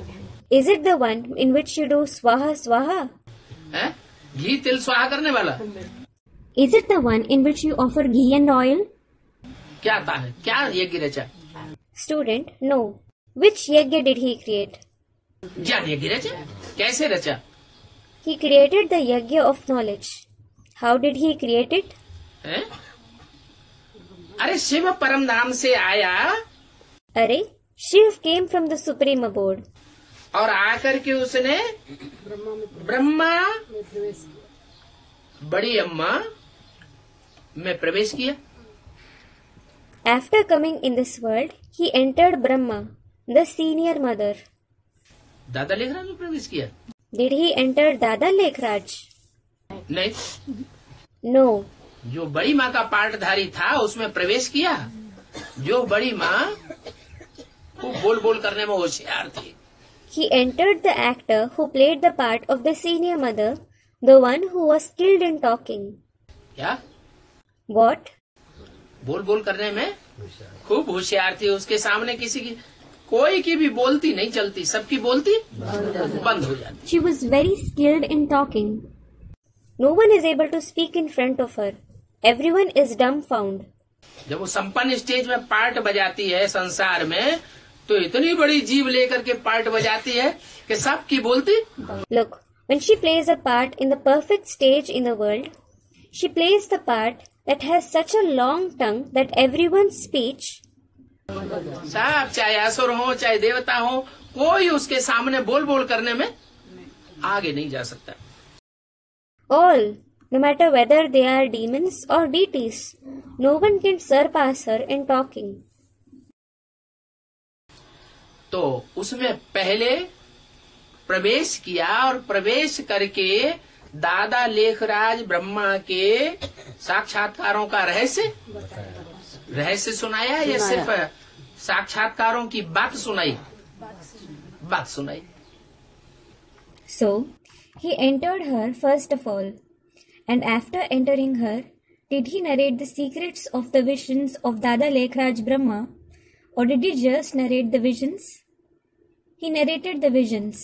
Is it the one in which you do swaha swaha? है घी तिल स्वाहा करने वाला? Is it the one in which you offer ghee and oil? क्या था है? क्या यज्ञ रचा? Student, no. Which yajna did he create? ज्ञान यज्ञ रचा? कैसे रचा? He created the yajna of knowledge. How did he create it? है? अरे शिव परम धाम से आया Arey, Shiv came from the supreme abode. और आकर के उसने ब्रह्मा बड़ी अम्मा में प्रवेश किया। After coming in this world, he entered Brahma, the senior mother. दादा लेखराज में प्रवेश किया? Did he enter Dada Lekhraj? नहीं, No. जो बड़ी माँ का पाठधारी था उसमें प्रवेश किया। जो बड़ी माँ खूब बोल बोल करने में होशियार थी। He entered the actor who played the part of the senior mother, the one who was skilled in talking. क्या? What? बोल बोल करने में खूब होशियार थी। उसके सामने किसी की कोई की भी बोलती नहीं चलती, सबकी बोलती बंद हो जाती। She was very skilled in talking. No one is able to speak in front of her. Everyone is dumbfound. जब वो संपन्न स्टेज में पार्ट बजाती है संसार में, तो इतनी बड़ी जीव लेकर के पार्ट बजाती है कि सबकी बोलती। Look, when she plays a part in the perfect stage in the world, she plays the part that has such a long tongue that everyone's speech, सब चाहे असुर हो चाहे देवता हो, कोई उसके सामने बोल बोल करने में आगे नहीं जा सकता। all, no matter whether they are demons or deities, no one can surpass her in talking. तो उसमें पहले प्रवेश किया और प्रवेश करके दादा लेखराज ब्रह्मा के साक्षात्कारों का रहस्य सुनाया या सिर्फ साक्षात्कारों की बात सुनाई? So, he entered her first of all, and after entering her, did he narrate the secrets of the visions of Dada Lekhraj Brahma, or did he just narrate the visions? He narrated the visions.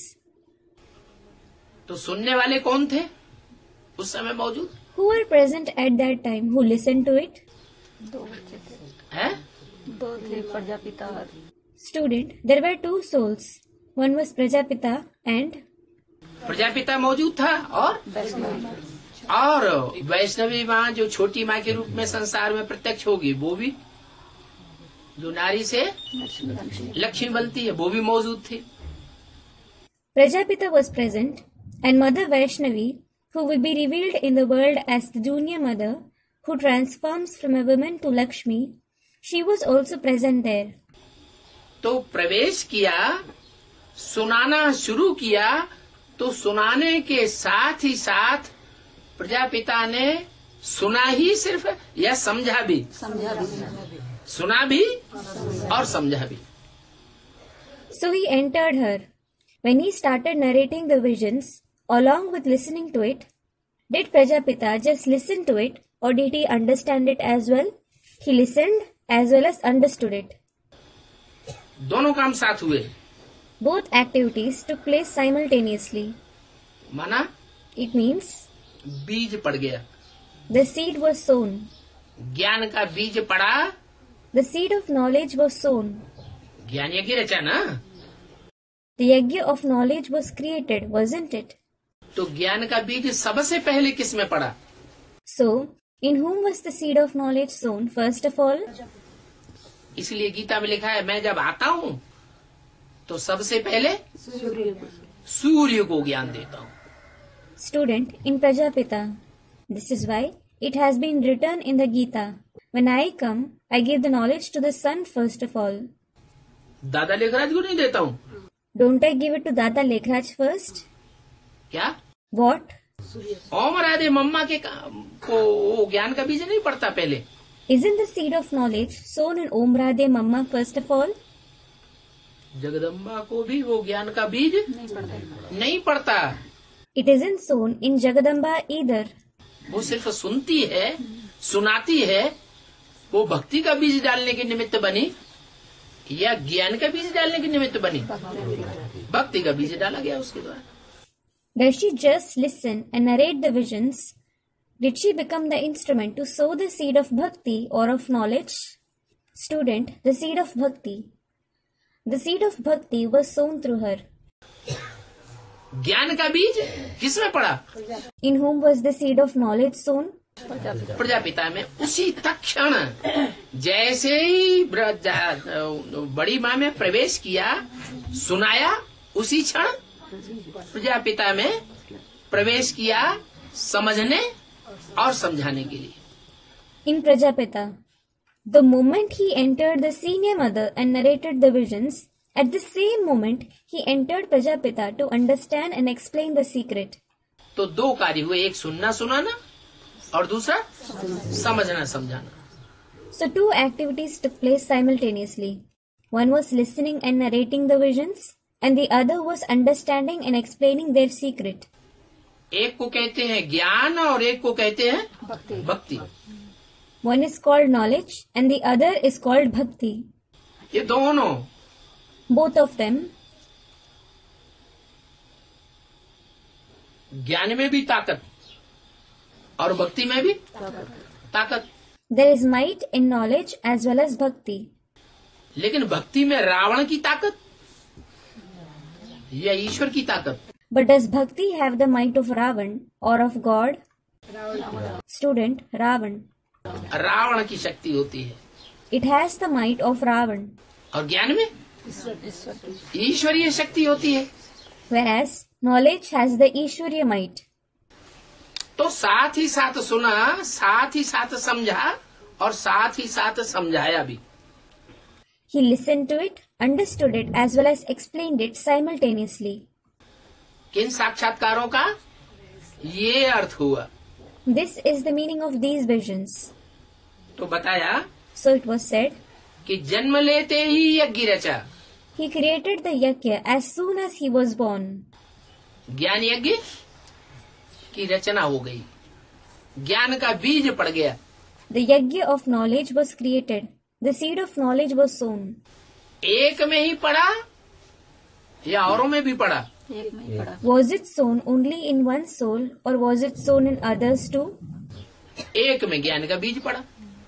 तो सुनने वाले कौन थे उस समय मौजूद? Who were present at that time who listened to it? हैं? दो थे Prajapita. Student, there were two souls. One was Prajapita and Prajapita मौजूद था और वैष्णवी माँ जो छोटी माँ के रूप में संसार में प्रत्यक्ष होगी, वो भी जो नारी से लक्ष्मी बनती है, वो भी मौजूद थी। Prajapita was present, and Mother Vaishnavi, who will be revealed in the world as the junior mother, who transforms from a woman to Lakshmi, she was also present there. तो प्रवेश किया, सुनाना शुरू किया, तो सुनाने के साथ ही साथ प्रजापिता ने सुना ही सिर्फ या समझा भी? सुना भी और समझा भी। So he entered her. When he started narrating the visions, along with listening to it, did Prajapita just listen to it, or did he understand it as well? He listened as well as understood it. दोनों काम साथ हुए। Both activities took place simultaneously. माना It means बीज पड़ गया, the seed was sown. ज्ञान का बीज पड़ा, The seed of knowledge was sown. ज्ञान यज्ञ रचा ना, The yajna of knowledge was created, wasn't it? तो ज्ञान का बीज सबसे पहले किस में पड़ा? So, in whom was the seed of knowledge sown first of all? इसलिए गीता में लिखा है, मैं जब आता हूँ तो सबसे पहले सूर्य को ज्ञान देता हूँ। Student, in Prajapita. This is why it has been written in the Gita, when I come, I give the knowledge to the sun first of all. दादा लेखराज को नहीं देता हूँ? Don't I give it to Dada Lekhraj first? क्या? What? ओम राधे मम्मा को वो ज्ञान का बीज नहीं पड़ता पहले? Isn't the seed of knowledge sown in Om Radhe Mamma first of all? Jagdamba को भी वो ज्ञान का बीज नहीं पड़ता। It isn't sown in Jagadamba either. वो सिर्फ सुनती है, सुनाती है। वो भक्ति का बीज डालने के निमित्त बनी या ज्ञान का बीज डालने के निमित्त बनी? भक्ति का बीज डाला गया उसके द्वारा। Does she just listen and narrate the visions? Did she become the instrument to sow the seed of bhakti or of knowledge? Student, the seed of bhakti. The seed of bhakti was sown through her. ज्ञान का बीज किसमें पड़ा? In whom was the seed of knowledge sown? Prajapita में। उसी तक्षण जैसे ही बड़ी माँ में प्रवेश किया, सुनाया, उसी क्षण प्रजापिता में प्रवेश किया समझने और समझाने के लिए। In Prajapita, the moment he entered the senior mother and narrated the visions, at the same moment he entered Prajapita to understand and explain the secret. तो दो कार्य हुए, एक सुनना सुनाना और दूसरा समझना समझाना। So two activities took place simultaneously. One was listening and narrating the visions, and the other was understanding and explaining their secret. एक को कहते हैं ज्ञान और एक को कहते हैं भक्ति। One is called knowledge and the other is called bhakti. ये दोनों, Both of them, ज्ञान में भी ताकत और भक्ति में भी ताकत। there is might in knowledge as well as bhakti. लेकिन भक्ति में रावण की ताकत या ईश्वर की ताकत? But does bhakti have the might of Ravan or of God? Student, Ravan. Ravan की शक्ति होती है। It has the might of Ravan. और ज्ञान में ईश्वरीय शक्ति होती है। Whereas knowledge has the Ishwarya might. तो साथ ही साथ सुना, साथ ही साथ समझा और साथ ही साथ समझाया भी। He listened to it, understood it as well as explained it simultaneously. किन साक्षात्कारों का ये अर्थ हुआ? This is the meaning of these visions. तो बताया So it was said, कि जन्म लेते ही यज्ञ रचा। he created the yajna as soon as he was born. ज्ञान यज्ञ की रचना हो गई, ज्ञान का बीज पड़ गया। The yajna of knowledge was created. The seed of knowledge was sown. एक में ही पड़ा या औरों में भी पड़ा? एक में ही पड़ा। Was it sown only in one soul or was it sown in others too? एक में ज्ञान का बीज पड़ा।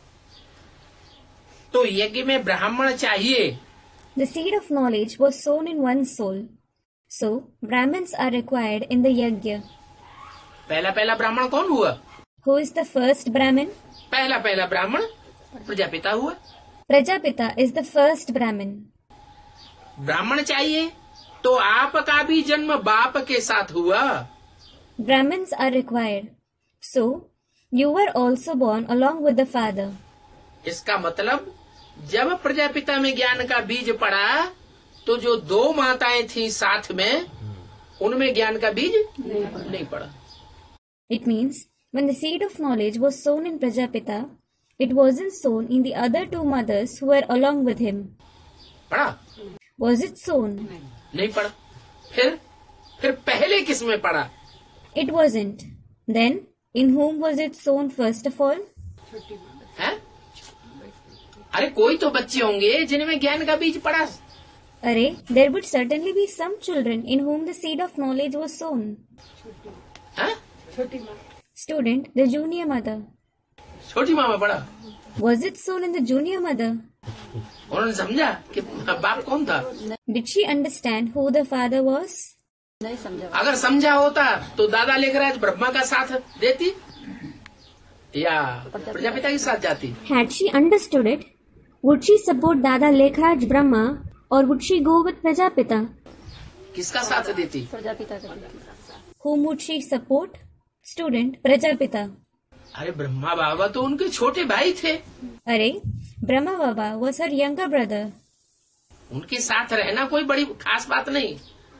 तो यज्ञ में ब्राह्मण चाहिए। The seed of knowledge was sown in one soul. So, Brahmins are required in the yajna. पहला ब्राह्मण कौन हुआ? Who is the first Brahmin? पहला ब्राह्मण प्रजापिता हुआ। Prajapita is the first Brahmin. ब्राह्मण चाहिए तो आपका भी जन्म बाप के साथ हुआ। Brahmins are required. So, you were also born along with the father. इसका मतलब जब प्रजापिता में ज्ञान का बीज पड़ा तो जो दो माताएं थी साथ में, उनमें ज्ञान का बीज नहीं पड़ा। It means, when the seed of knowledge was sown in Prajapita, it wasn't sown in the other two mothers who were along with him. पड़ा? Was it sown? नहीं पड़ा। फिर पहले किस में पड़ा? It wasn't. Then, in whom was it sown first of all? है? अरे कोई तो बच्चे होंगे जिनमें ज्ञान का बीज पड़ा। Array, there would certainly be some children in whom the seed of knowledge was sown. है? Student, the junior mother. छोटी माँ में पड़ा। Was it sown in the junior mother? उन्होंने समझा कि बाप कौन था? Did she understand who the father was? नहीं समझा। अगर समझा होता तो दादा लेकर आज ब्रह्मा का साथ देती या प्रजापिता के साथ जाती? Had she understood it, would she support Dada Lekhraj Brahma or would she go with Prajapita? किसका साथ देती? प्रजापिता का देती। Whom would she support? Student, Prajapita. अरे ब्रह्मा बाबा तो उनके छोटे भाई थे। Array, Brahma Baba was her younger brother. उनके साथ रहना कोई बड़ी खास बात नहीं।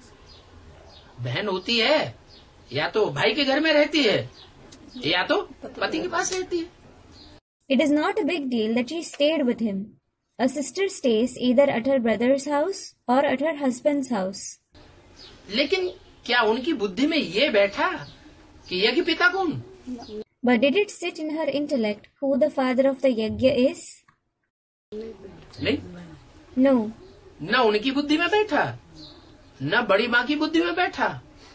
बहन होती है या तो भाई के घर में रहती है या तो पति के पास रहती है। It is not a big deal that she stayed with him. A sister stays either at her brother's house or at her husband's house. लेकिन क्या उनकी बुद्धि में ये बैठा कि यज्ञ पिता कौन? But did it sit in her intellect who the father of the yajna is? नहीं, No. न उनकी बुद्धि में बैठा न बड़ी माँ की बुद्धि में बैठा,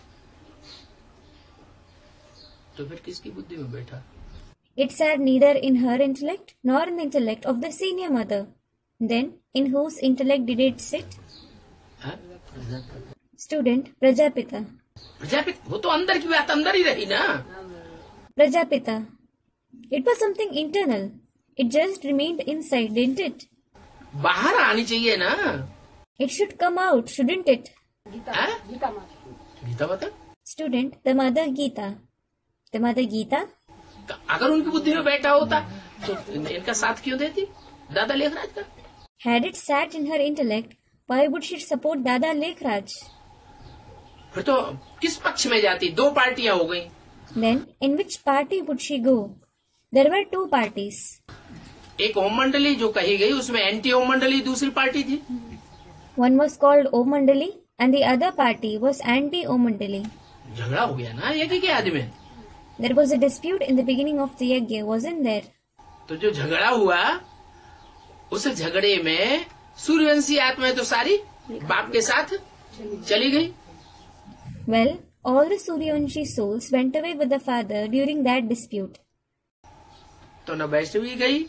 तो फिर किसकी बुद्धि में बैठा? It sat neither in her intellect nor in the intellect of the senior mother. Then, in whose intellect did it sit? हाँ? Student Prajapita. प्रजापिता, वो तो अंदर की बात अंदर ही रही ना। Prajapita. It was something internal. It just remained inside, didn't it? बाहर आनी चाहिए ना। It should come out, shouldn't it? हाँ? गीता बता। Student, the mother Gita. The mother Gita? अगर उनकी बुद्धि में बैठा होता तो इनका साथ क्यों देती दादा लेखराज का? Had it sat in her intellect, why would she support Dada Lekhraj? फिर तो किस पक्ष में जाती? दो पार्टियां हो गई। Then, in which party would she go? There were two parties. एक ओम मंडली जो कही गई उसमें एंटी ओम मंडली दूसरी पार्टी थी। One was called Om Mandali and the other party was anti-Om Mandali. झगड़ा हो गया ना यज्ञ के आदि में। There was a dispute in the beginning of the yajna, wasn't there? तो जो झगड़ा हुआ उस झगड़े में सूर्यवंशी आत्माएं तो सारी बाप के साथ चली गई। Well, all the Suryavanshi souls went away with the father during that dispute. तो न वैष्णवी गई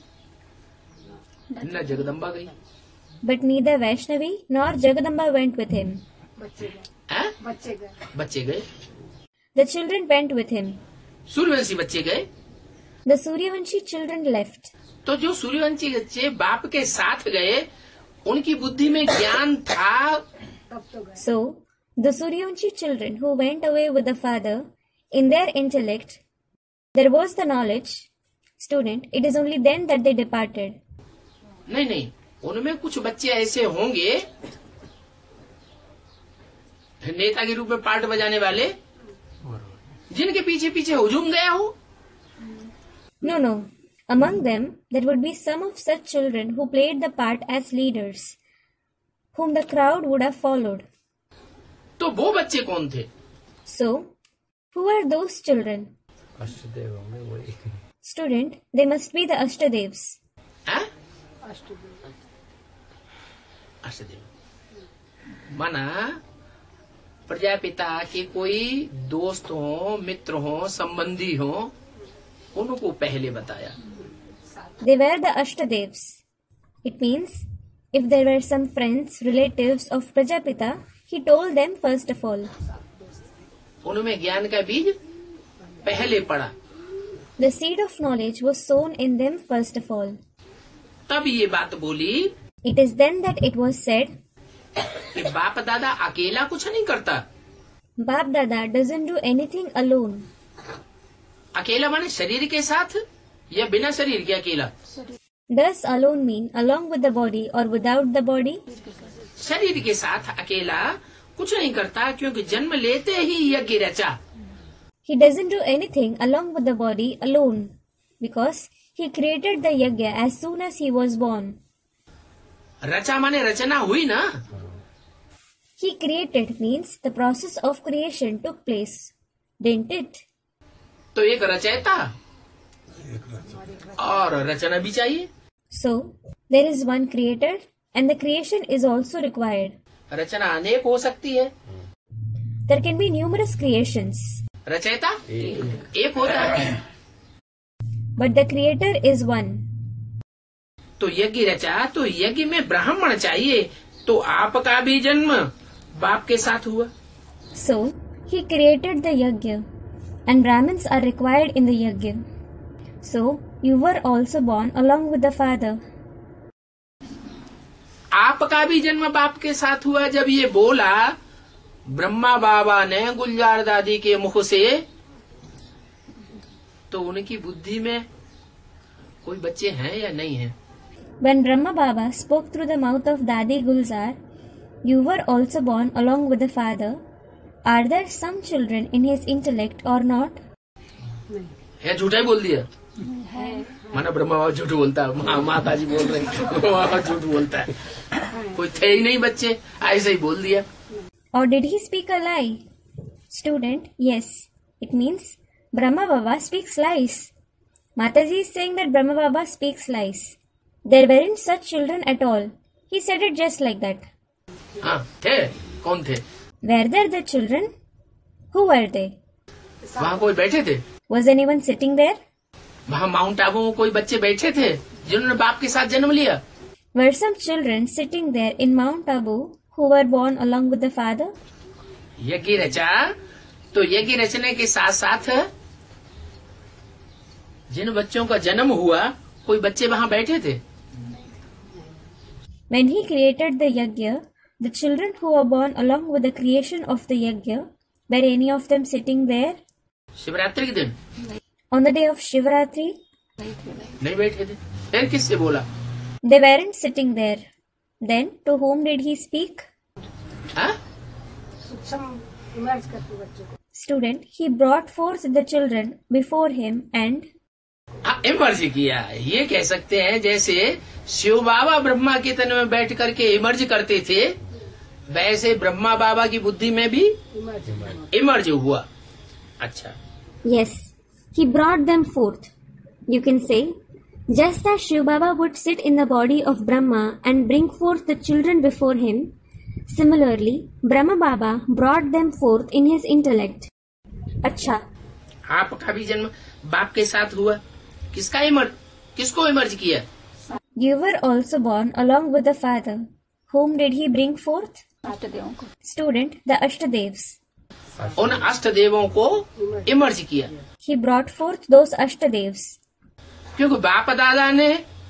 न जगदम्बा गई। But neither Vaishnavi nor Jagadamba went with him. हैं? बच्चे गए, The children went with him. Suryavanshi बच्चे गए। The Suryavanshi children left. तो जो सूर्यवंशी बच्चे बाप के साथ गए उनकी बुद्धि में ज्ञान था। So, the Suryavanshi children who went away with the father, in their intellect, there was the knowledge. Student, it is only then that they departed. नहीं, उनमें कुछ बच्चे ऐसे होंगे नेता के रूप में पार्ट बजाने वाले जिनके पीछे पीछे हुजूम गया हो। No. Among them, there would be some of such children who played the part as leaders, whom the crowd would have followed. तो वो बच्चे कौन थे? So, who are those children? अष्टदेव होंगे वही। Student, they must be the Ashtadevs. हैं? अष्टदेव माना प्रजापिता के कोई दोस्त हो, मित्र हो, संबंधी हो, उनको पहले बताया। They were the Ashtadevs. It means, if there were some friends, relatives of Prajapita, he told them first of all. उनमें ज्ञान का बीज पहले पड़ा, The seed of knowledge was sown in them first of all. तब ये बात बोली It is then that it was said, कि बाप दादा अकेला कुछ नहीं करता। Bap Dada doesn't do anything alone. अकेला माने शरीर के साथ या बिना शरीर के अकेला? Does alone mean along with the body or without the body? शरीर के साथ अकेला कुछ नहीं करता क्योंकि जन्म लेते ही यज्ञ रचा। He doesn't do anything along with the body alone because he created the yajna as soon as he was born. रचा माने रचना हुई ना। He created means the process of creation took place, didn't it? तो एक रचयिता और रचना भी चाहिए। So, there is one creator and the creation is also required. रचना अनेक हो सकती है। There can be numerous creations, रचयिता एक होता है, but the creator is one. तो यज्ञ रचा तो यज्ञ में ब्राह्मण चाहिए, तो आपका भी जन्म बाप के साथ हुआ। So, he created the yajna and Brahmins are required in the yajna. So, you were also born along with the father. आपका भी जन्म बाप के साथ हुआ। जब ये बोला ब्रह्मा बाबा ने गुलजार दादी के मुख से, तो उनकी बुद्धि में कोई बच्चे हैं या नहीं हैं? When Brahma Baba spoke through the mouth of Dadi Gulzar, you were also born along with the father. Are there some children in his intellect or not? है झूठा ही बोल दिया। माना ब्रह्मा बाबा झूठ बोलता है, माता जी बोल रही बाबा झूठ बोलता है, कोई थे ही नहीं बच्चे, ऐसे ही बोल दिया। Or did he speak a lie? Student, yes. It means Brahma Baba speaks lies. Mataji is saying that Brahma Baba speaks lies. There weren't such children at all. He said it just like that. हाँ थे, कौन थे? Were there the children? Who were they? वहाँ कोई बैठे थे? Was anyone sitting there? वहाँ माउंट आबू में कोई बच्चे बैठे थे जिन्होंने बाप के साथ जन्म लिया? Were some children sitting there in Mount Abu who were born along with the father? यज्ञ रचा तो यज्ञ रचने के साथ साथ जिन बच्चों का जन्म हुआ कोई बच्चे वहाँ बैठे थे? When he created the yajna, the children who were born along with the creation of the yajna, were any of them sitting there? Shivratri के दिन On the day of Shivratri, नहीं बैठे थे। फिर किससे बोला? they weren't sitting there. Then to whom did he speak? हाँ? Student, he brought forth the children before him and हाँ, इमर्ज किया। ये कह सकते हैं जैसे शिव बाबा ब्रह्मा के तन में बैठ करके इमर्ज करते थे, वैसे ब्रह्मा बाबा की बुद्धि में भी इमर्ज हुआ। अच्छा, yes, he brought them forth. You can say, just as Shiv Baba would sit in the body of Brahma and bring forth the children before him, similarly, Brahma Baba brought them forth in his intellect. अच्छा, आपका भी जन्म बाप के साथ हुआ। किसको emerge किया? you were also born along with the father. Whom did he bring forth? अष्टदेवों को। Student, the Ashtadevs. उन अष्ट देवों को इमर्ज किया। He brought forth those Ashtadevs. क्योंकि बाप दादा ने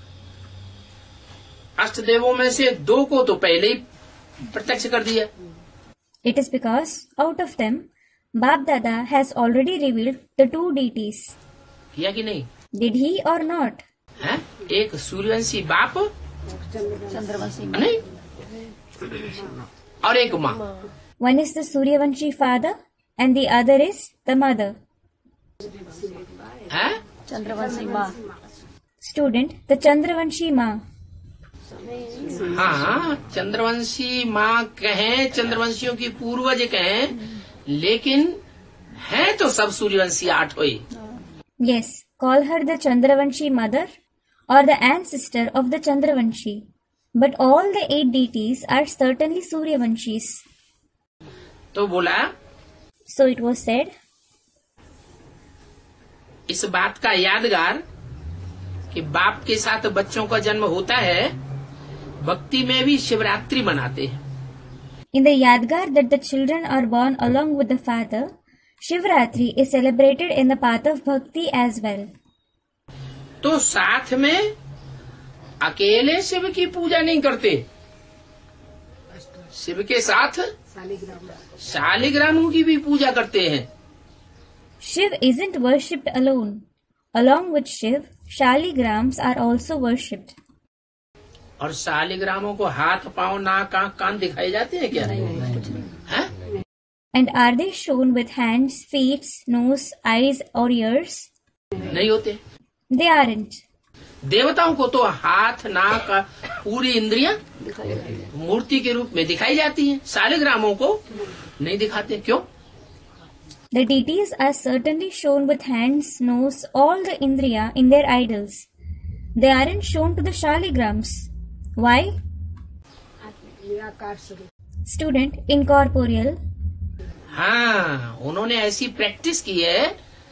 अष्ट देवों में से दो को तो पहले ही प्रत्यक्ष कर दिया। It is because out of them, Bap Dada has already revealed the two deities. किया कि नहीं? Did he or not? है? एक सूर्यवंशी बाप चंद्रवंशी माँ। नहीं, और एक माँ। One is the Suryavanshi father and the other is the mother. है? चंद्रवंशी माँ। Student, the Chandravanshi Ma. हाँ, चंद्रवंशी माँ कहें, चंद्रवंशियों की पूर्वज कहें, लेकिन है तो सब सूर्यवंशी आठ हुई। Yes, call her the Chandravanshi mother or the ancestor of the Chandravanshi. But all the 8 deities are certainly Suryavanshis. तो बोला, So it was said, इस बात का यादगार कि बाप के साथ बच्चों का जन्म होता है, भक्ति में भी शिवरात्रि मनाते हैं। in the Yadgar that the children are born along with the father, Shivratri is celebrated in the path of Bhakti as well. तो साथ में अकेले शिव की पूजा नहीं करते, शिव के साथ शालिग्रामों की भी पूजा करते हैं। Shiv isn't worshipped alone. Along with Shiv, Shaligrams are also worshipped. और शालिग्रामों को हाथ पांव नाक आंख कान दिखाए जाते हैं क्या? हैं? And are they shown with hands, feet, nose, eyes or ears? नहीं होते। They aren't. देवताओं को तो हाथ नाक पूरी इंद्रियां मूर्ति के रूप में दिखाई जाती हैं, शालिग्रामों को नहीं दिखाते। क्यों? The deities are certainly shown with hands, nose, all the indriya in their idols. They aren't shown to the Shaligrams. Why? Student, incorporeal. हाँ, उन्होंने ऐसी प्रैक्टिस की है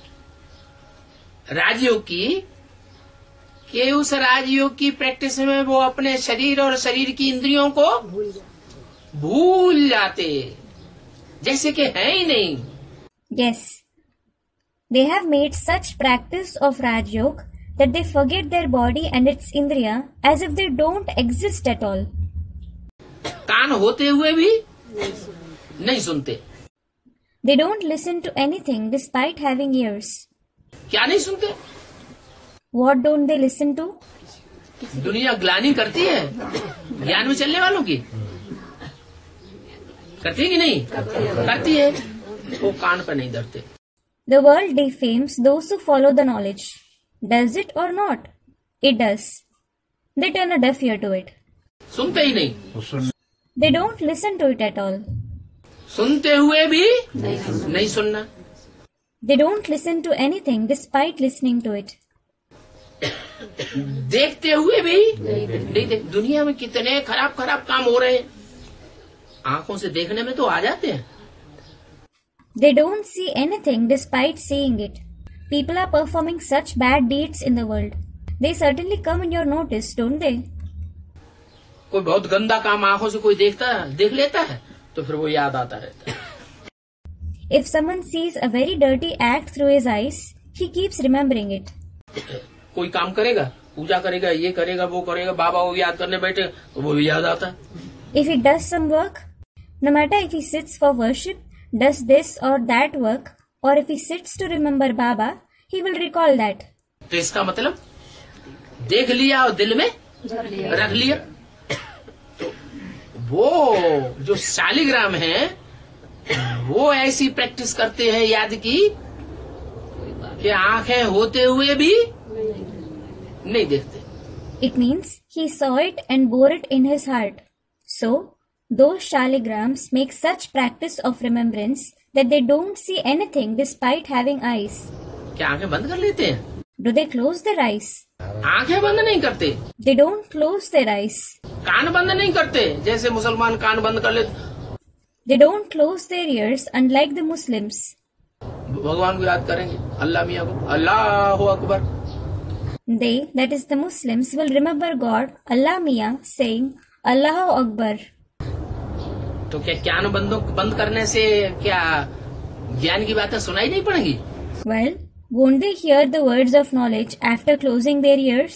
राजयोग की कि उस राजयोग की प्रैक्टिस में वो अपने शरीर और शरीर की इंद्रियों को भूल जाते, जैसे कि है ही नहीं। Yes. They have made such practice of Raj Yoga that they forget their body and its indriya as if they don't exist at all. कान होते हुए भी नहीं सुनते। They don't listen to anything despite having ears. क्या नहीं सुनते? What don't they listen to? दुनिया ग्लानि करती है ज्ञान में चलने वालों की, करती है कि नहीं? करती है। वो कान पर नहीं धरते। The world defames those who follow the knowledge. Does it or not? It does. They turn a deaf ear to it. सुनते ही नहीं। They don't listen to it at all. सुनते हुए भी नहीं सुनना। They don't listen to anything despite listening to it. देखते हुए भी नहीं देख। दुनिया में कितने खराब खराब काम हो रहे हैं, आंखों से देखने में तो आ जाते हैं, They don't see anything despite seeing it. People are performing such bad deeds in the world. They certainly come in your notice, don't they? कोई बहुत गंदा काम आंखों से कोई देख लेता है तो फिर वो याद आता रहता है। If someone sees a very dirty act through his eyes, he keeps remembering it. कोई काम करेगा, पूजा करेगा, ये करेगा, वो करेगा, बाबा को याद करने बैठे तो वो भी याद आता है। If he does some work, no matter if he sits for worship, does this or that work, or if he sits to remember Baba, he will recall that. तो इसका मतलब देख लिया और दिल में रख लिया। तो वो जो शालिग्राम है वो ऐसी प्रैक्टिस करते हैं याद की कि आंखें होते हुए भी नहीं देखते। It means he saw it and bore it in his heart. So, those shaligrams make such practice of remembrance that they don't see anything despite having eyes. क्या आंखें बंद कर लेते हैं? Do they close their eyes? आंखें बंद नहीं करते, They don't close their eyes. कान बंद नहीं करते, जैसे मुसलमान कान बंद कर लेते। They don't close their ears unlike the Muslims. भगवान को याद करेंगे, अल्लाह मियाँ को, अल्लाह Akbar. They, that is the Muslims, will remember God, Allah Mia, saying, Allahu Akbar. तो क्या कान बंद करने से क्या ज्ञान की बातें सुनाई नहीं पड़ेंगी? Well, won't they hear the words of knowledge after closing their ears?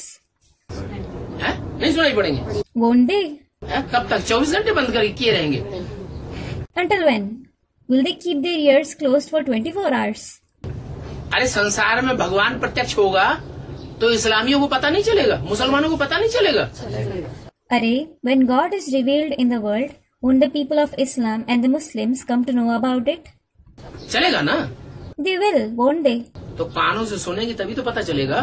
है? नहीं सुनाई पड़ेंगे। Won't they? है? कब तक 24 घंटे बंद कर किए रहेंगे? Until when? Will they keep their ears closed for 24 hours? अरे संसार में भगवान प्रत्यक्ष होगा तो इस्लामियों को पता नहीं चलेगा, मुसलमानों को पता नहीं चलेगा। Arey, when God is revealed in the world, won't the people of Islam and the Muslims come to know about it? चलेगा ना? They will, won't they? तो कानों से सुनेंगे तभी तो पता चलेगा।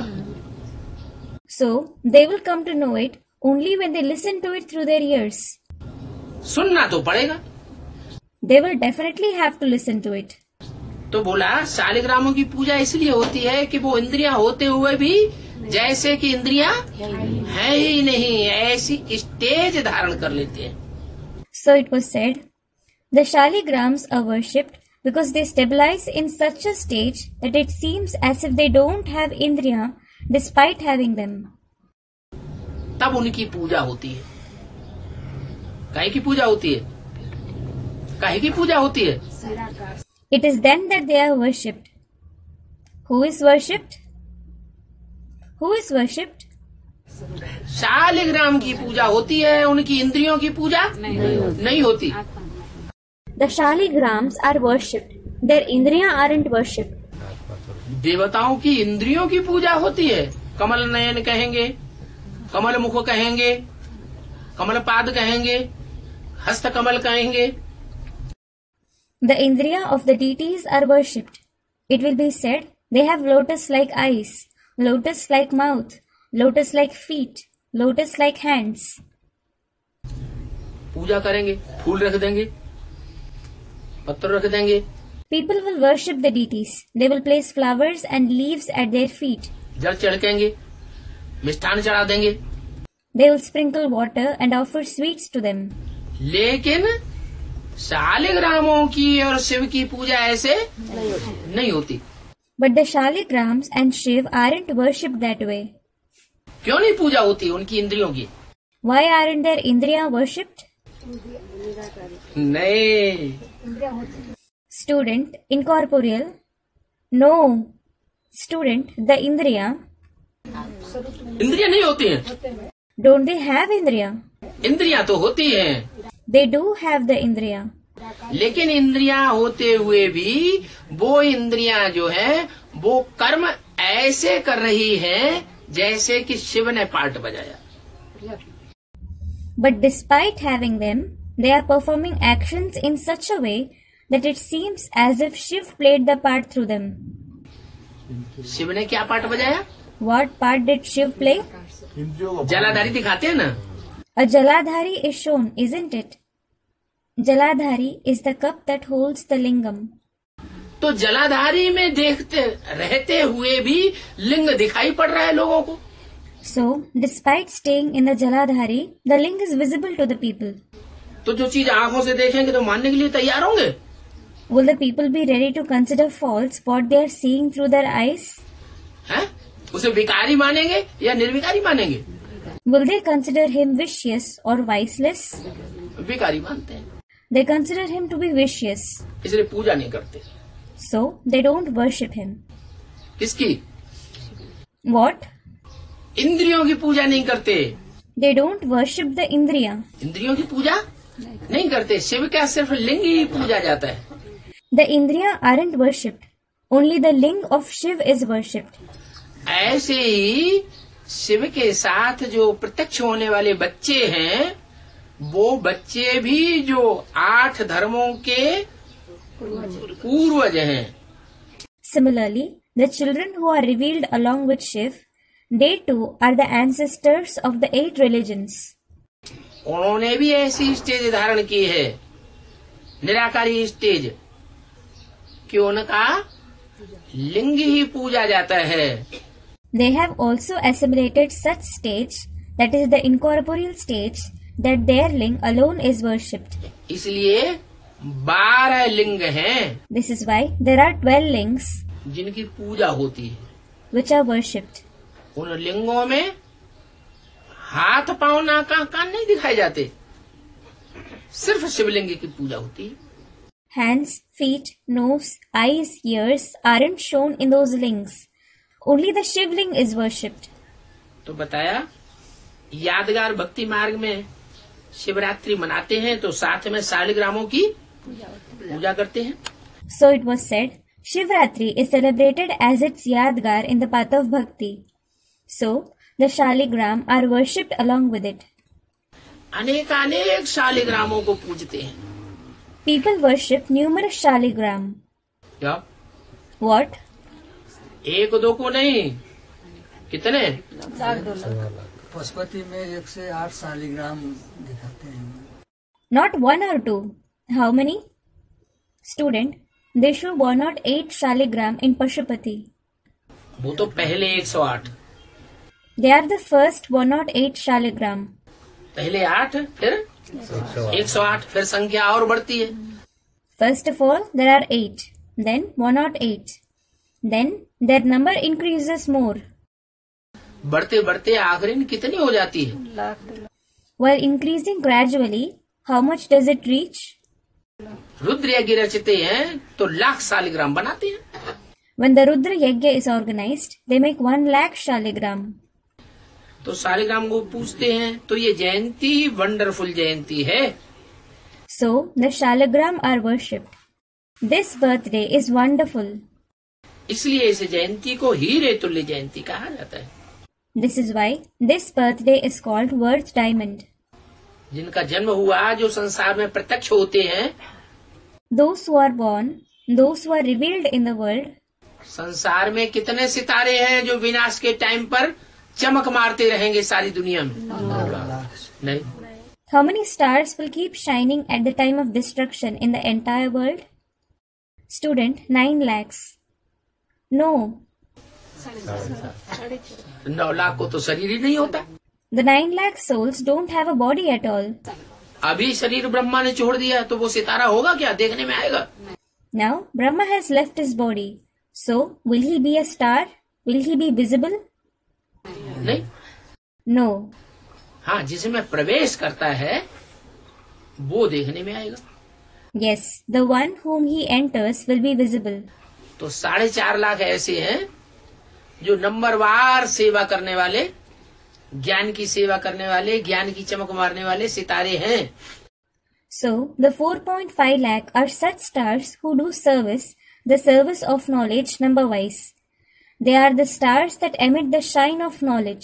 So, they will come to know it only when they listen to it through their ears. सुनना तो पड़ेगा। They will definitely have to listen to it. तो बोला शालिग्रामों की पूजा इसलिए होती है कि वो इंद्रियां होते हुए भी जैसे कि इंद्रियां है ही नहीं, ऐसी स्टेज धारण कर लेते हैं। So it was said, the Shaligrams are worshipped because they stabilize in such a stage that it seems as if they don't have Indriya despite having them. तब उनकी पूजा होती है। काहे की पूजा होती है? काहे की पूजा होती है? It is then that they are worshipped. Who is worshipped? Who is worshipped? Shaligram की पूजा होती है, उनकी इंद्रियों की पूजा नहीं होती। The Shaligrams are worshipped. Their Indriya aren't worshipped. देवताओं की इंद्रियों की पूजा होती है। कमल नयन कहेंगे, कमल मुख कहेंगे, कमल पाद कहेंगे, हस्त कमल कहेंगे। The Indriya of the deities are worshipped. It will be said, they have lotus-like eyes, lotus-like mouth, lotus-like feet, lotus-like hands. पूजा करेंगे, फूल रख देंगे, पत्थर रख देंगे। People will worship the deities. They will place flowers and leaves at their feet. जल चढ़केंगे, मिष्ठान चढ़ा देंगे। They will sprinkle water and offer sweets to them. लेकिन शालिग्रामों की और शिव की पूजा ऐसे नहीं होती। But the Shaligrams and Shiv aren't worshipped that way. क्यों नहीं पूजा होती उनकी इंद्रियों की? Why aren't their Indriya worshipped? नहीं, Student, incorporeal. No. Student, the Indriya. इंद्रियां नहीं होती हैं। Don't they have Indriya? इंद्रियां तो होती हैं, They do have the Indriya. लेकिन इंद्रियां होते हुए भी वो इंद्रियां जो है वो कर्म ऐसे कर रही हैं जैसे कि शिव ने पार्ट बजाया। But despite having them, they are performing actions in such a way that it seems as if Shiv played the part through them. Shiv ने क्या पार्ट बजाया? What part did Shiv play? जलाधारी दिखाते हैं ना। A Jaladhari is shown, isn't it? Jaladhari is the cup that holds the lingam. तो जलाधारी में देखते रहते हुए भी लिंग दिखाई पड़ रहा है लोगों को। So, despite staying in the Jaladhari, the ling is visible to the people. तो जो चीज आंखों से देखेंगे तो मानने के लिए तैयार होंगे। Will the people be ready to consider false what they are seeing through their eyes? हैं? उसे विकारी मानेंगे या निर्विकारी मानेंगे? Will they consider him vicious or viceless? विकारी मानते हैं, They consider him to be vicious, इसलिए पूजा नहीं करते। so they don't worship him. किसकी? What? इंद्रियों की पूजा नहीं करते। They don't worship the Indriya. इंद्रियों की पूजा नहीं करते। शिव का सिर्फ लिंग ही पूजा जाता है। The Indriya aren't worshipped. Only the ling of Shiv is worshipped. ऐसे ही शिव के साथ जो प्रत्यक्ष होने वाले बच्चे हैं, वो बच्चे भी जो 8 धर्मों के पूर्वज हैं। Similarly, the children who are revealed along with Shiv, they too are the ancestors of the 8 religions. उन्होंने भी ऐसी स्टेज धारण की है, निराकारी स्टेज, कि उनका लिंग ही पूजा जाता है। They have also assimilated such stage, that is the incorporeal stage, that their ling alone is worshipped. इसलिए 12 लिंग हैं This is why there are 12 lings जिनकी पूजा होती है। which are worshipped. उन लिंगों में हाथ पांव नाक कान नहीं दिखाए जाते, सिर्फ शिवलिंग की पूजा होती है। Hands, feet, nose, eyes, ears aren't shown in those lings. Only the Shivling is worshipped. तो बताया, यादगार भक्ति मार्ग में शिवरात्रि मनाते हैं तो साथ में शालिग्रामों की पूजा करते हैं। So it was said, Shivratri is celebrated as its Yadgar in the path of Bhakti. So the Shaligram are worshipped along with it. अनेक शालिग्रामों को पूजते हैं। People worship numerous Shaligram. क्या? What? 1-2 को नहीं, कितने? पशुपति में 108 शालिग्राम दिखाते हैं। Not 1 or 2. How many? Student, they show 108 Shaligram in Pashupati. वो तो पहले 108, They are the first 108 Shaligram. पहले 8 फिर 108, फिर संख्या और बढ़ती है। First of all, there are 8, then 108. Then their number increases more. बढ़ते बढ़ते आखिरी में कितनी हो जाती है? While increasing gradually, how much does it reach? Rudra यज्ञ रचते हैं तो लाख शालिग्राम बनाते हैं। When the Rudra Yajna is organized, they make 1,00,000 Shaligram. तो शालिग्राम को पूछते हैं, तो ये जयंती वंडरफुल जयंती है। So the Shaligram are worshipped. This birthday is wonderful. इसलिए इस जयंती को हीरे तुल्य जयंती कहा जाता है। This is why this birthday is called Worth Diamond. जिनका जन्म हुआ, जो संसार में प्रत्यक्ष होते हैं, Those who are born, those who are revealed in the world, संसार में कितने सितारे हैं जो विनाश के टाइम पर चमक मारते रहेंगे सारी दुनिया में? नहीं। how many stars will keep shining at the time of destruction in the entire world? Student, 9 lakhs. No, 9 lakh को तो शरीर ही नहीं होता। the 9 lakh souls don't have a body at all. अभी शरीर ब्रह्मा ने छोड़ दिया तो वो सितारा होगा क्या? देखने में आएगा? Now Brahma has left his body. So will he be a star? Will he be visible? नहीं। No. हाँ, जिसमें प्रवेश करता है वो देखने में आएगा। Yes, the one whom he enters will be visible. तो 4.5 लाख ऐसे हैं जो नंबरवार सेवा करने वाले, ज्ञान की सेवा करने वाले, ज्ञान की चमक मारने वाले सितारे हैं। So the 4.5 lakh are such stars who do service, the service of knowledge number wise. They are the stars that emit the shine of knowledge.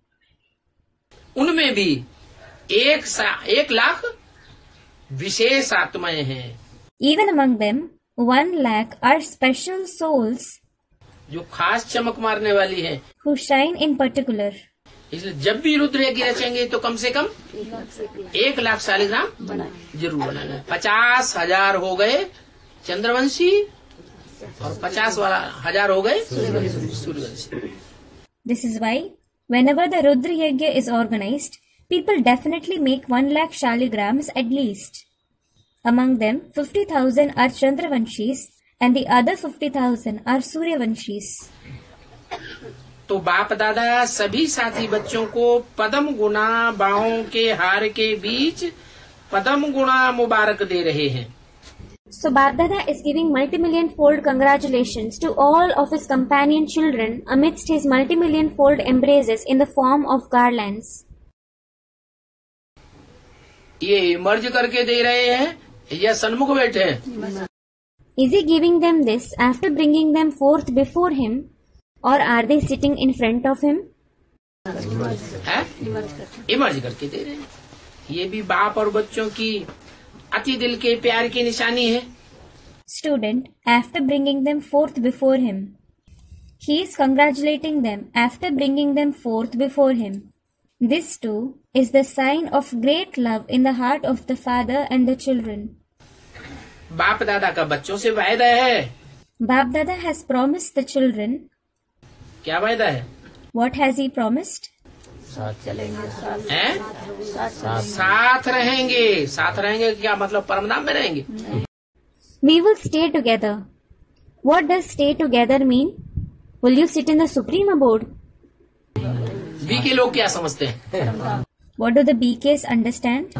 उनमें भी 1 लाख विशेष आत्माएं हैं। Even among them, 1 lakh are special souls जो खास चमक मारने वाली हैं। who shine in particular. इसलिए जब भी रुद्र यज्ञ रचेंगे तो कम से कम 1 लाख शालिग्राम जरूर बनाना। 50,000 हो गए चंद्रवंशी और 50,000 हो गए Suryavanshi. This is why, whenever the Rudra Yajna is organized, people definitely make 1 lakh shaligrams at least. Among them, 50,000 are Chandravanshis and the other 50,000 are Suryavanshis. तो बाप दादा सभी साथी बच्चों को पद्म गुणा बाहों के हार के बीच पद्म गुणा मुबारक दे रहे हैं. So Bap-Dada is giving multi-million-fold congratulations to all of his companion children amidst his multi-million-fold embraces in the form of garlands. ये मर्ज करके दे रहे हैं या सन्मुख बैठे हैं? Is he giving them this after bringing them forth before him, or are they sitting in front of him? Emerge करके दे रहे हैं. ये भी बाप और बच्चों की अति दिल के प्यार की निशानी है. Student, after bringing them forth before him. He is congratulating them after bringing them forth before him. This too is the sign of great love in the heart of the father and the children. बाप दादा का बच्चों से वायदा है. Bap-Dada has promised the children. क्या वायदा है? What has he promised? साथ चलेंगे, साथ रहेंगे. साथ रहेंगे क्या मतलब? परमधाम में रहेंगे. We will stay together. What does stay together mean? Will you sit in the supreme abode? B K लोग क्या समझते हैं? What do the BKs understand?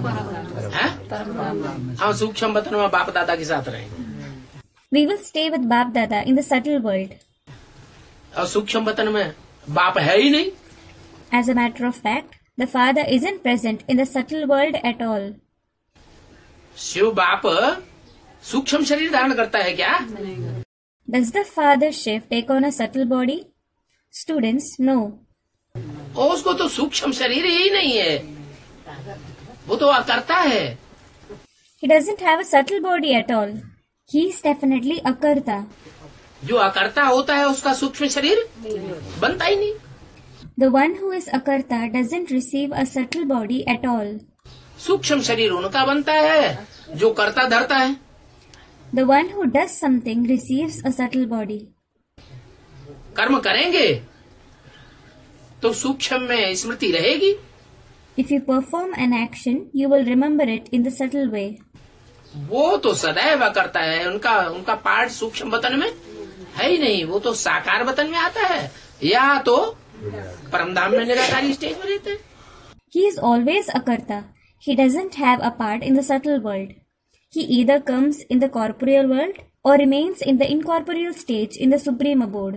हम सूक्ष्म वतन में बाप दादा के साथ रहेंगे. We will stay with Bap-Dada in the subtle world. और सूक्ष्म वतन में बाप है ही नहीं. As a matter of fact, the father isn't present in the subtle world at all. Shiv बाप सूक्ष्म शरीर धारण करता है क्या? Does the father Shiv take on a subtle body? Students, no. और उसको तो सूक्ष्म शरीर ही नहीं है. वो तो अकर्ता है. He doesn't have a subtle body at all. He is definitely Akarta. जो अकर्ता होता है उसका सूक्ष्म शरीर बनता ही नहीं. The one who is Akarta doesn't receive a subtle body at all. सूक्ष्म शरीर उनका बनता है जो कर्ता धरता है. The one who does something receives a subtle body. कर्म करेंगे तो सूक्ष्म में स्मृति रहेगी. If you perform an action, you will remember it in the subtle way. वो तो सदैव करता है. उनका पार्ट सूक्ष्म वतन में है ही नहीं. वो तो साकार वतन में आता है या तो परमधाम में निराकारी स्टेज में रहते हैं. He is always Akarta. He doesn't have a part in the subtle world. He either comes in the corporeal world or remains in the incorporeal stage in the supreme abode.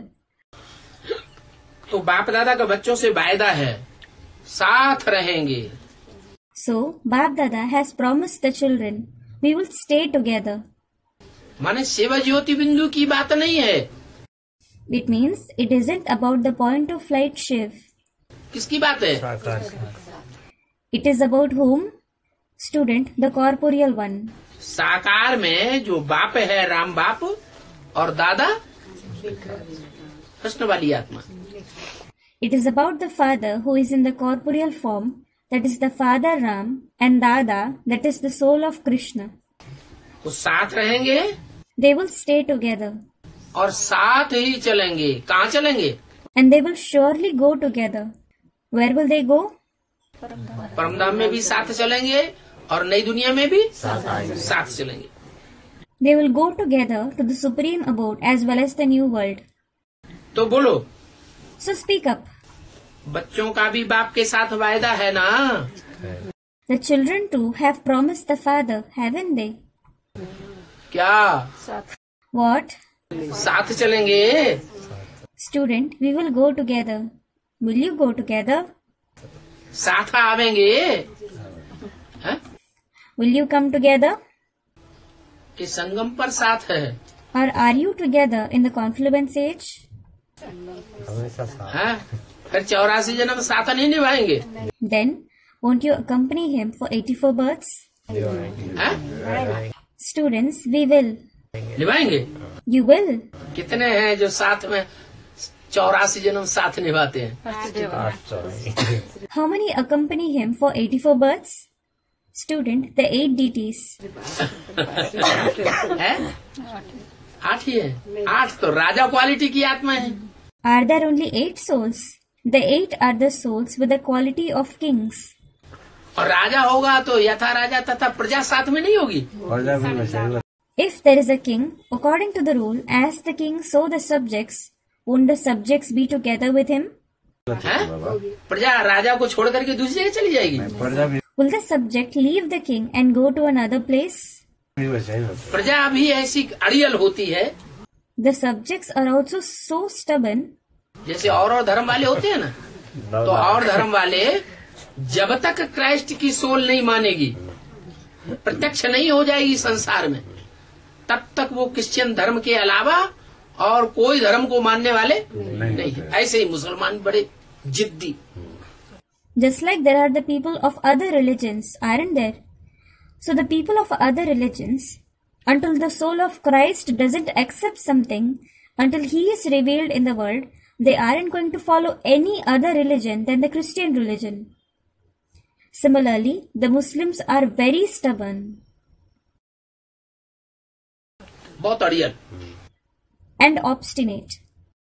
तो बाप दादा का बच्चों से वायदा है साथ रहेंगे. So, Bap-Dada has promised the children, we will stay together. माने शिव ज्योति बिंदु की बात नहीं है. It means it isn't about the point of light Shiv. किसकी बात है? It is about whom? Student, the corporeal one. साकार में जो बाप है राम बाप और दादा कृष्ण वाली आत्मा. It is about the father who is in the corporeal form, that is the father Ram, and Dada, that is the soul of Krishna. वो साथ रहेंगे They will stay together. और साथ ही चलेंगे. कहाँ चलेंगे? And they will surely go together. Where will they go? परमधाम में भी साथ चलेंगे और नई दुनिया में भी साथ चलेंगे. They will go together to the supreme abode as well as the new world. तो बोलो. So speak up. बच्चों का भी बाप के साथ वायदा है ना? The children too have promised the father, haven't they? क्या? What? साथ चलेंगे. Student, we will go together. Will you go together? साथ आवेंगे. हैं? Will you come together? कि संगम पर साथ है. Or are you together in the confluence age? हैं? फिर 84 जन्म साथ नहीं निभाएंगे. Then, won't you accompany him for 84 births? हैं? Students, we will. निभाएंगे. You will. कितने हैं जो साथ में 84 जन्म साथ निभाते हैं? How many accompany him for 84 births? Student, the 8 deities. हैं? 8 ही है. 8 तो राजा क्वालिटी की आत्मा है. Are there only 8 souls? The 8 are the souls with the quality of kings. और राजा होगा तो यथा राजा तथा प्रजा साथ में नहीं होगी। If there is a king, according to the rule, as the king, so the subjects, won't the subjects be together with him? है? प्रजा राजा को छोड़ करके दूसरी जगह चली जाएगी। Will the subject leave the king and go to another place? प्रजा भी ऐसी अड़ियल होती है, The subjects are also so stubborn, जैसे और धर्म वाले होते हैं ना, तो और धर्म वाले जब तक क्राइस्ट की सोल नहीं मानेगी, प्रत्यक्ष नहीं हो जाएगी संसार में, तब तक वो क्रिश्चियन धर्म के अलावा और कोई धर्म को मानने वाले नहीं है। ऐसे ही मुसलमान बड़े जिद्दी। just like there are the people of other religions, aren't there? So the people of other religions, until the soul of Christ doesn't accept something, until he is revealed in the world, they aren't going to follow any other religion than the Christian religion. Similarly, the Muslims are very stubborn बहुत अड़ियल and obstinate.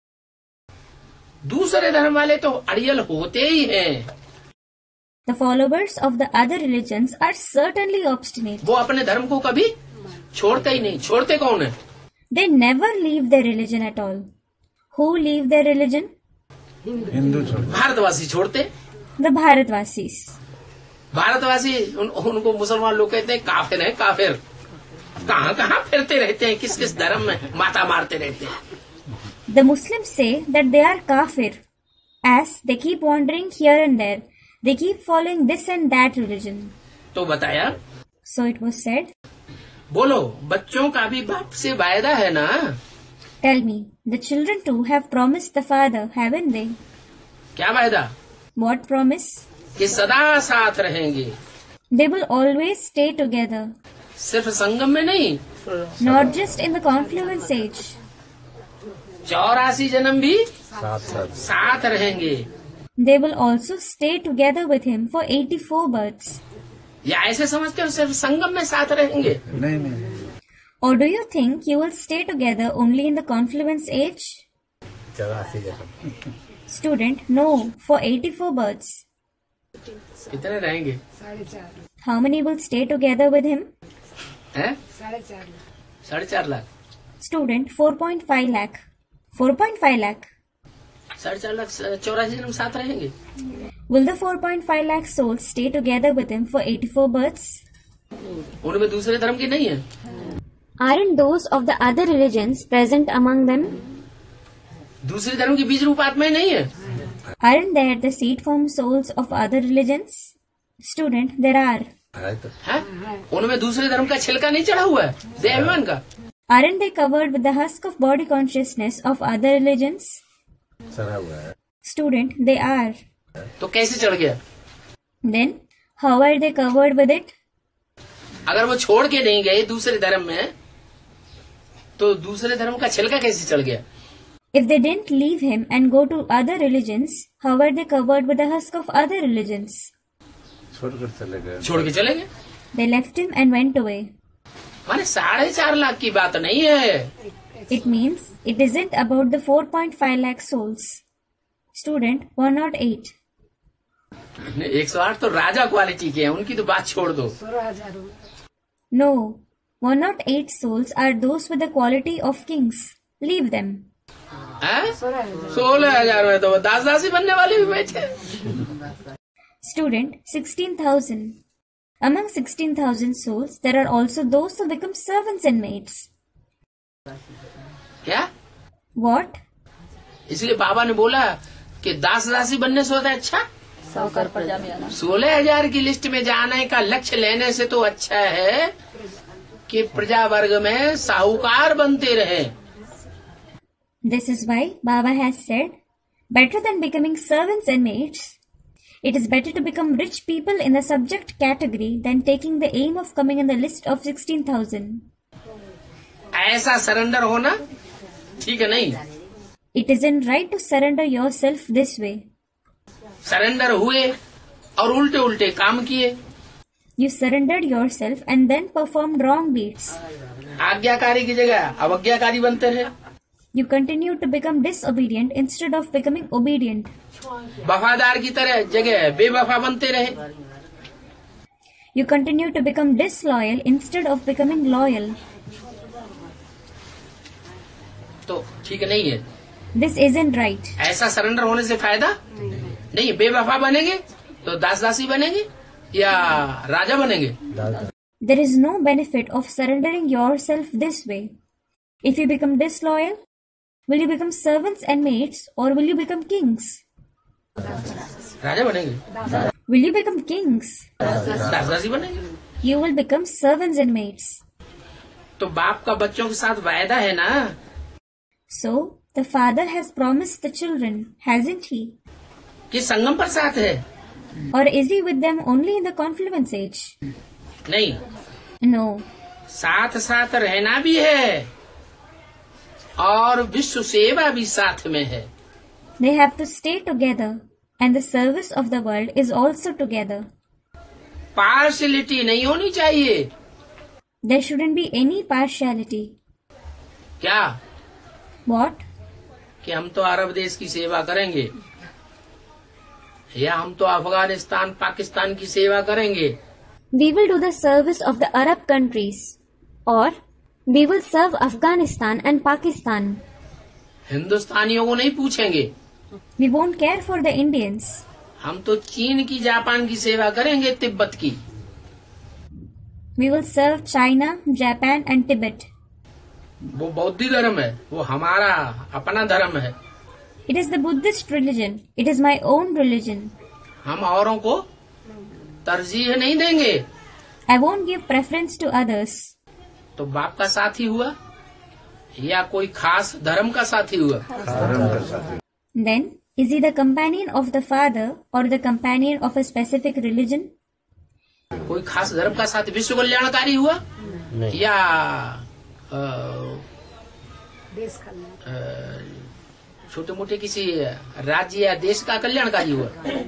दूसरे धर्म वाले तो अड़ियल होते ही हैं। The followers of the other religions are certainly obstinate. वो अपने धर्म को कभी छोड़ते ही नहीं। छोड़ते कौन है? They never leave their religion at all. Who leave their religion? भारतवासी छोड़ते। The Bharatvasis. भारतवासी उनको मुसलमान लोग कहते हैं काफिर है, काफिर। कहाँ कहाँ फिरते रहते हैं, किस किस धर्म में माता मारते रहते हैं। The Muslims say that they are kafir, as they keep wandering here and there. They keep following this and that religion. तो बताया, So it was said, बोलो बच्चों का भी बाप से वायदा है ना? tell me, the children too have promised the father, haven't they? क्या वायदा? What promise? कि सदा साथ रहेंगे, They will always stay together, सिर्फ संगम में नहीं, not just in the confluence age. 84 जन्म भी साथ रहेंगे। They will also stay together with him for 84 births. या ऐसे समझते हो सिर्फ संगम में साथ रहेंगे? Or do you think you will stay together only in the confluence age? Student, no, for 84 births. कितने रहेंगे? How many will stay together with him? हैं? 4.5 lakh. Student, 4.5 lakh. 4.5 lakh. 4.5 lakh 84 जन्म साथ रहेंगे। Will the 4.5 lakh souls stay together with him for 84 births? उनमें दूसरे धर्म के नहीं है। Aren't those of the other religions present among them? दूसरे धर्म की बीज रूप आत्माएं नहीं है। Aren't there the seed form souls of other religions? Student, there are. हैं? उनमें दूसरे धर्म का छिलका नहीं चढ़ा हुआ है, देवाभिमान का। Aren't they covered with the husk of body consciousness of other religions? Student, they are. तो कैसे चढ़ गया? Then, how are they covered with it? अगर वो छोड़ के नहीं गए दूसरे धर्म में, तो दूसरे धर्म का छिलका कैसे चढ़ गया? If they didn't leave him and go to other religions, how are they covered with the husk of other religions? छोड़ के चले गए। They left him and went away. माने 4.5 लाख की बात नहीं है। It means it isn't about the 4.5 lakh souls. Student, 108. 108 तो राजा क्वालिटी के हैं, उनकी तो बात छोड़ दो। No, 108 souls are those with the quality of kings. Leave them. 16,000 में तो दास दासी बनने वाले भी बैठे। Student, 16,000. Among 16,000 souls, there are also those who become servants and maids. क्या? What? इसलिए बाबा ने बोला कि दास दासी बनने से होता है अच्छा। साहूकार प्रजा में आना। 16,000 की लिस्ट में जाने का लक्ष्य लेने से तो अच्छा है कि प्रजा वर्ग में साहूकार बनते रहे। This is why Baba has said, better than becoming servants and maids, it is better to become rich people in the subject category than taking the aim of coming in the list of 16,000. ऐसा surrender होना ठीक है नहीं। It isn't right to surrender yourself this way. Surrender हुए और उल्टे उल्टे काम किए। You surrendered yourself and then performed wrong deeds. आज्ञाकारी की जगह अवज्ञाकारी बनते रहे। You continue to become disobedient instead of becoming obedient. वफादार की तरह जगह बेवफा बनते रहे। you continue to become disloyal instead of becoming loyal. तो ठीक नहीं है। This isn't right. ऐसा सरेंडर होने से फायदा नहीं। बेवफा बनेंगे तो दास दासी बनेंगे या राजा बनेंगे। There is no benefit of surrendering yourself this way. If you become disloyal, will you become servants and maids or will you become kings? राजा बनेंगे। Will you become kings? दास दासी बनेंगे। You will become servants and maids. तो बाप का बच्चों के साथ वायदा है ना। So, the father has promised the children, hasn't he? कि संगम पर साथ है। Or is he with them only in the confluence age? नहीं, No. साथ साथ रहना भी है और विश्व सेवा भी साथ में है। They have to stay together and the service of the world is also together. Partiality नहीं होनी चाहिए। There shouldn't be any partiality. क्या What? कि हम तो अरब देश की सेवा करेंगे या हम तो अफगानिस्तान पाकिस्तान की सेवा करेंगे। We will do the service of the Arab countries. Or, we will serve Afghanistan and Pakistan. हिंदुस्तानियों को नहीं पूछेंगे। We won't care for the Indians. हम तो चीन की जापान की सेवा करेंगे, तिब्बत की। We will serve China, Japan and Tibet. वो बौद्ध धर्म है, वो हमारा अपना धर्म है। It is the Buddhist religion. It is my own religion. हम औरों को तरजीह नहीं देंगे। I won't give preference to others. तो बाप का साथी हुआ या कोई खास धर्म का साथी हुआ। Then, is he the companion of the father or the companion of a specific religion? कोई खास धर्म का साथी विश्व कल्याणकारी हुआ या छोटे मोटे किसी राज्य या देश का कल्याणकारी हुआ।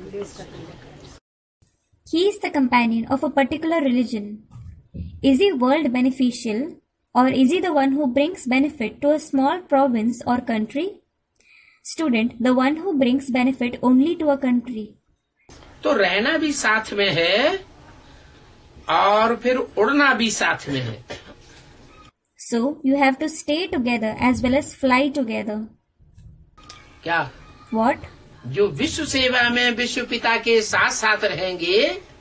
He is the companion of a particular religion. Is he world beneficial or is he the one who brings benefit to a small province or country? Student, the one who brings benefit only to a country. तो रहना भी साथ में है और फिर उड़ना भी साथ में है। So, you have to stay together as well as fly together. क्या? What? जो विश्व सेवा में विश्व पिता के साथ साथ रहेंगे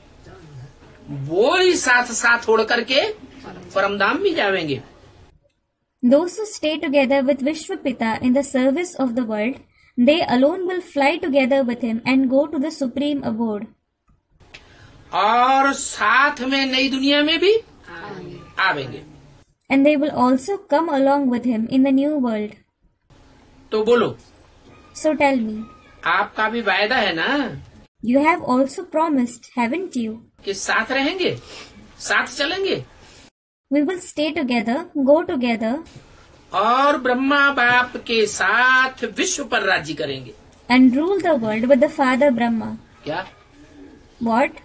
वो ही साथ साथ उड़ करके परमधाम भी जाएंगे। Those who stay together with Vishwapita in the service of the world, they alone will fly together with him and go to the supreme abode. और साथ में नई दुनिया में भी आवेंगे। And they will also come along with him in the new world. तो बोलो, So tell me, आपका भी वायदा है ना you have also promised, haven't you? कि साथ रहेंगे, साथ चलेंगे We will stay together, go together, और ब्रह्मा बाप के साथ विश्व पर राज्य करेंगे। and rule the world with the Father Brahma. क्या? What?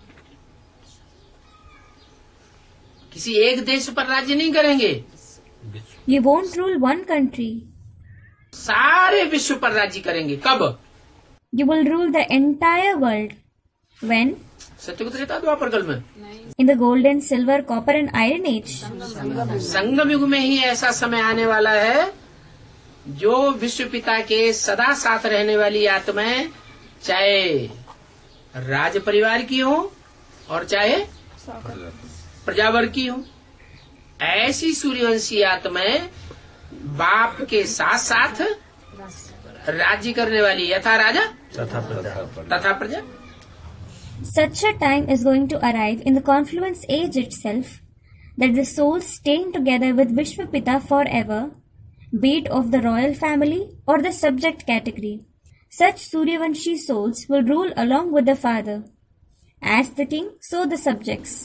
किसी एक देश पर राज्य नहीं करेंगे, You won't rule one country. सारे विश्व पर राज्य करेंगे। कब? You will rule the entire world. When? सत्ययुग Treta द्वापर काल में। In the golden, silver, copper and iron age. संगम युग में ही ऐसा समय आने वाला है जो विश्व पिता के सदा साथ रहने वाली आत्माएं, चाहे राज परिवार की हो और चाहे प्रजावर की हो, ऐसी सूर्यवंशी आत्माएं बाप के साथ साथ राज्य करने वाली, यथा राजा तथा प्रजा। Such a time is going to arrive in the confluence age itself that the souls staying together with Vishwapita forever, be it of the royal family or the subject category, such Suryavanshi souls will rule along with the father. As the king, so the subjects.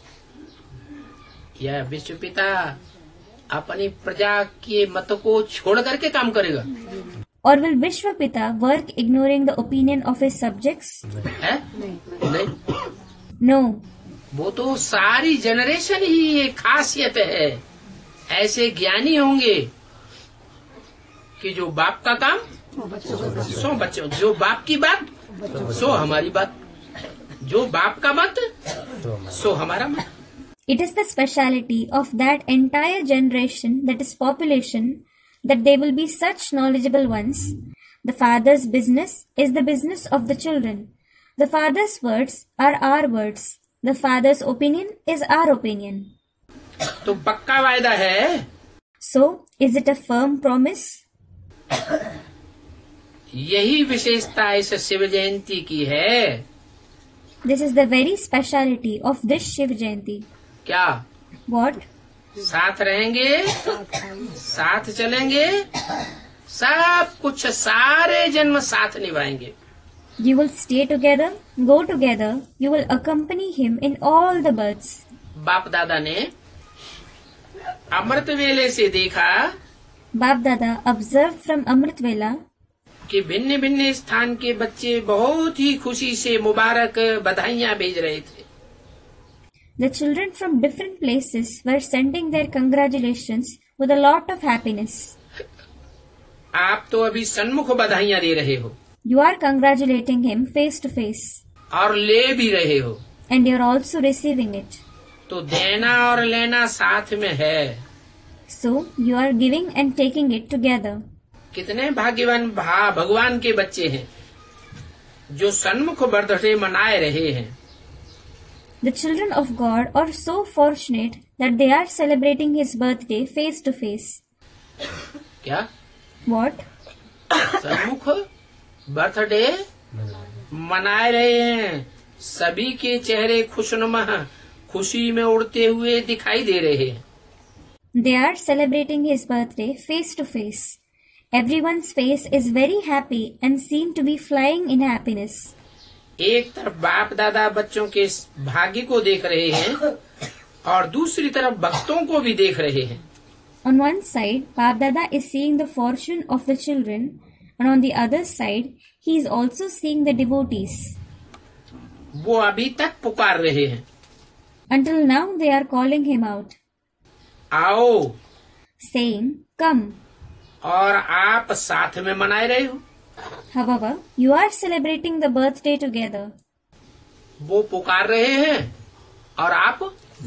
यह विश्व पिता अपनी प्रजा के मत को छोड़ करके काम करेगा। Or will Vishwapita work ignoring the opinion of his subjects? है? नहीं, No. वो तो सारी जनरेशन ही ये खासियत है। ऐसे ज्ञानी होंगे कि जो बाप का काम सो बच्चों, जो बाप की बात सो हमारी बात, जो बाप का मत सो हमारा मन। It is the speciality of that entire generation, that is population, that they will be such knowledgeable ones. The father's business is the business of the children. The father's words are our words. The father's opinion is our opinion. तो पक्का वायदा है। So, is it a firm promise? यही विशेषता इस शिव जयंती की है। This is the very speciality of this Shiv Jayanti. क्या? What? साथ रहेंगे, साथ चलेंगे, सब कुछ सारे जन्म साथ निभाएंगे। You will stay together, go together, you will accompany him in all the births. बाप दादा ने अमृत वेले से देखा Bap Dada observed from Amrit Vela कि भिन्न भिन्न स्थान के बच्चे बहुत ही खुशी से मुबारक बधाइयां भेज रहे थे। the children from different places were sending their congratulations with a lot of happiness. आप तो अभी सन्मुख बधाइयां दे रहे हो You are congratulating him face to face, और ले भी रहे हो, and you are also receiving it. तो देना और लेना साथ में है। So, you are giving and taking it together. कितने भाग्यवान भगवान के बच्चे हैं जो सन्मुख बर्थडे मनाए रहे हैं। The children of God are so fortunate that they are celebrating his birthday face to face. क्या? What? सन्मुख बर्थडे मनाए रहे हैं। सभी के चेहरे खुशनुमा खुशी में उड़ते हुए दिखाई दे रहे हैं। They are celebrating his birthday face to face. Everyone's face is very happy and seem to be flying in happiness. एक तरफ बाप दादा बच्चों के भाग्य को देख रहे हैं और दूसरी तरफ भक्तों को भी देख रहे हैं। On one side, Bap Dada is seeing the fortune of the children, and on the other side, he is also seeing the devotees. वो अभी तक पुकार रहे हैं, Until now, they are calling him out, आओ, saying, "Come." और आप साथ में मनाए रहे हो। However, you are celebrating the birthday together. वो पुकार रहे हैं और आप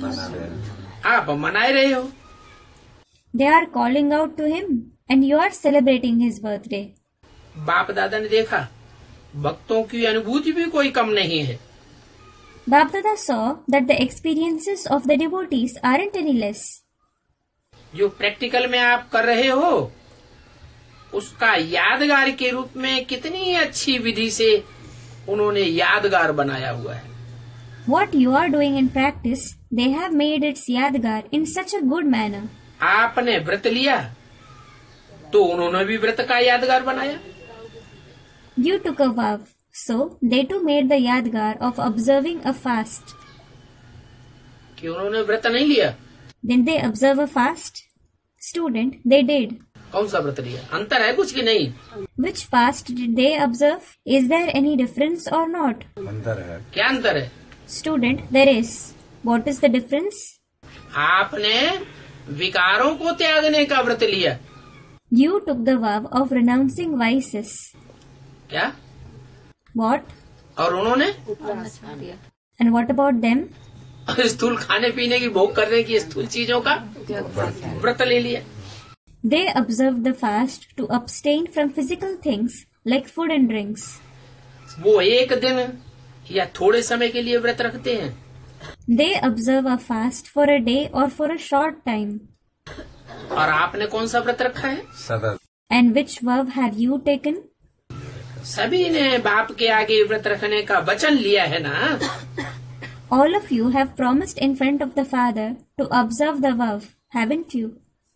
मनाए रहे हो। They are calling out to him, and you are celebrating his birthday. बाप दादा ने देखा भक्तों की अनुभूति भी कोई कम नहीं है। Bap Dada saw that the experiences of the devotees aren't any less. जो प्रैक्टिकल में आप कर रहे हो उसका यादगार के रूप में कितनी अच्छी विधि से उन्होंने यादगार बनाया हुआ है। What you are doing in practice, they have made its yadgar in such a good manner. आपने व्रत लिया तो उन्होंने भी व्रत का यादगार बनाया। You took a vow, so they too made the yadgar of observing a fast. कि उन्होंने व्रत नहीं लिया। Didn't they observe a fast? Student, they did. कौन सा व्रत लिया? अंतर है कुछ की नहीं? Which fast did they observe? Is there any difference or not? अंतर है। क्या अंतर है? Student, there is. What is the difference? आपने विकारों को त्यागने का व्रत लिया। You took the vow of renouncing vices. क्या? What? और उन्होंने And what about them? स्थूल खाने पीने की भोग करने की स्थूल चीजों का व्रत ले लिया। They observed the fast to abstain from physical things like food and drinks. वो एक दिन या थोड़े समय के लिए व्रत रखते हैं। They observe a fast for a day or for a short time. और आपने कौन सा व्रत रखा है? सदा। And which vow have you taken? सभी ने बाप के आगे व्रत रखने का वचन लिया है ना। All of you have promised in front of the Father to observe the vow, haven't you?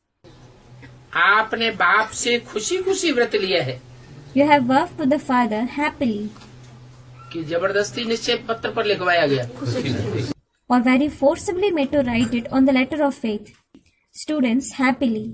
आपने बाप से खुशी खुशी व्रत लिया है You have vowed to the Father happily, कि जबरदस्ती निश्चय पत्र पर लिखवाया गया। or very forcibly made to write it on the letter of faith. Students, happily.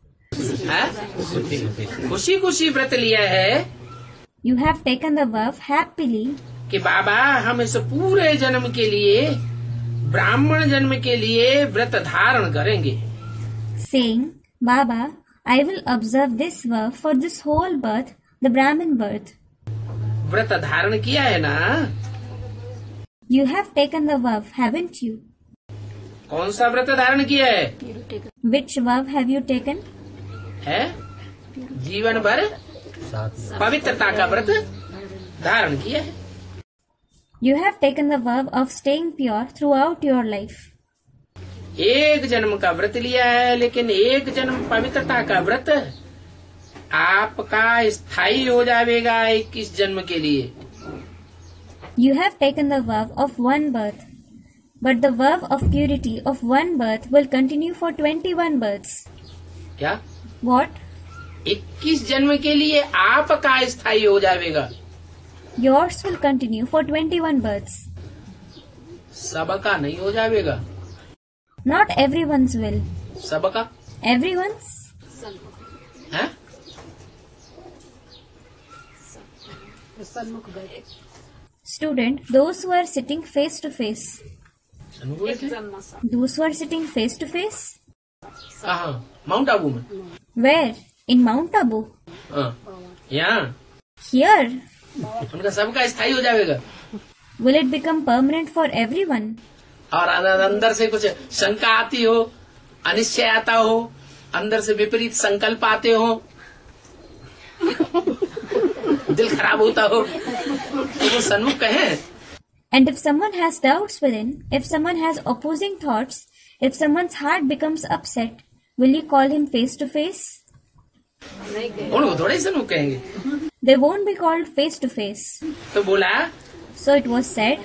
खुशी खुशी व्रत लिया है You have taken the vow happily कि बाबा हम इस पूरे जन्म के लिए ब्राह्मण जन्म के लिए व्रत धारण करेंगे। saying, Baba, I will observe this vow for this whole birth, the Brahmin birth. व्रत धारण किया है ना? You have taken the vow, haven't you? कौन सा व्रत धारण किया है? Which vow have you taken? है जीवन भर पवित्रता का व्रत धारण किया है। You have taken the vow of staying pure throughout your life. एक जन्म का व्रत लिया है, लेकिन एक जन्म पवित्रता का व्रत आपका स्थायी हो जाएगा 21 जन्म के लिए। You have taken the vow of one birth, but the vow of purity of one birth will continue for 21 births. क्या? What? 21 जन्म के लिए आपका स्थायी हो जाएगा। Yours will continue for 21 births. सबका नहीं हो जाएगा। Not everyone's will. सबका? Everyone's? है? Student, those who are sitting face to face. Those who are sitting face to face? कहाँ? माउंट आबू में? Where? In Mount Abu? हाँ, यहाँ। Here? उनका सबका स्थायी हो जाएगा। Will it become permanent for everyone? और अंदर से कुछ शंका आती हो, अनिश्चय आता हो, अंदर से विपरीत संकल्प आते हो, दिल खराब होता हो, तो वो सन्मुख कहें। And if someone has doubts within, if someone has opposing thoughts, if someone's heart becomes upset, will you call him face to face? उनको थोड़े ही सन्मुख कहेंगे। They won't be called face to face. तो बोला, So it was said,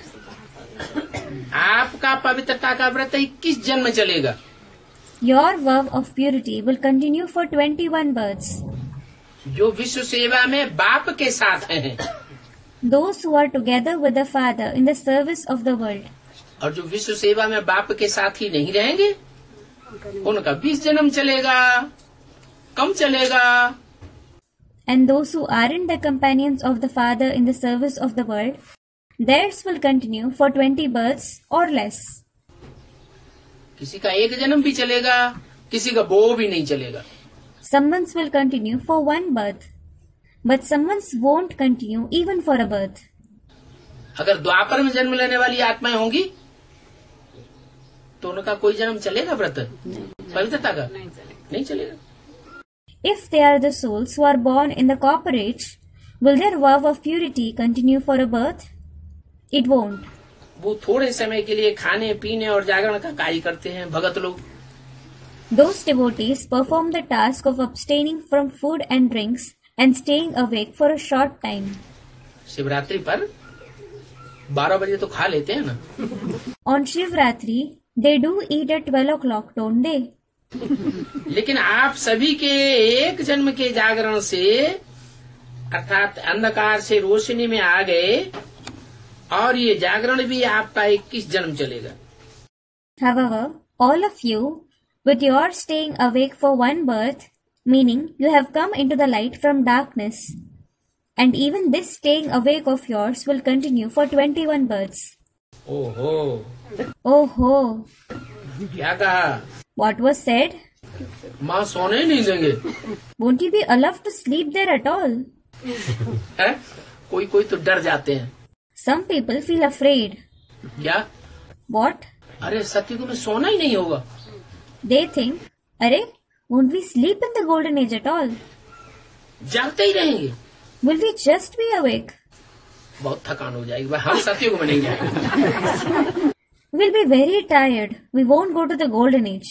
आपका पवित्रता का व्रत 21 जन्म चलेगा। your vow of purity will continue for 21 births. जो विश्व सेवा में बाप के साथ हैं, Those who are together with the Father in the service of the world. और जो विश्व सेवा में बाप के साथ ही नहीं रहेंगे, उनका 20 जन्म चलेगा, कम चलेगा। And those who aren't the companions of the Father in the service of the world, theirs will continue for 20 births or less. किसी का 1 जन्म भी चलेगा, किसी का 2 भी नहीं चलेगा। Someone's will continue for 1 birth, but someone's won't continue even for a birth. अगर द्वापर में जन्म लेने वाली आत्माएं होंगी, तो उनका कोई जन्म चलेगा व्रत पवित्रता का? नहीं चलेगा। If they are the souls who are born in the copper age, will their vow of purity continue for a birth? It won't. वो थोड़े समय के लिए खाने पीने और जागरण का कार्य करते हैं भगत लोग। Those devotees perform the task of abstaining from food and drinks and staying awake for a short time. Shivratri पर 12 बजे तो खा लेते हैं ना। On Shivratri, they do eat at 12 o'clock, don't they? लेकिन आप सभी के 1 जन्म के जागरण से, अर्थात अंधकार से रोशनी में आ गए, और ये जागरण भी आपका 21 जन्म चलेगा। However, all of you, with your staying awake for 1 birth, meaning you have come into the light from darkness, and even this staying awake of yours will continue for 21 births. ओहो, Oh, क्या कहा? what was said? माँ सोने ही नहीं देंगे। Won't you be allowed to sleep there at all? है? कोई कोई तो डर जाते हैं। Some people feel afraid. क्या? What? अरे सतयुग में सोना ही नहीं होगा। They think, Arey, won't we sleep in the golden age at all? जागते ही रहेंगे। Will we just be awake? बहुत थकान हो जाएगी, हम सतयुग में नहीं जाएंगे। We'll be very tired. We won't go to the golden age.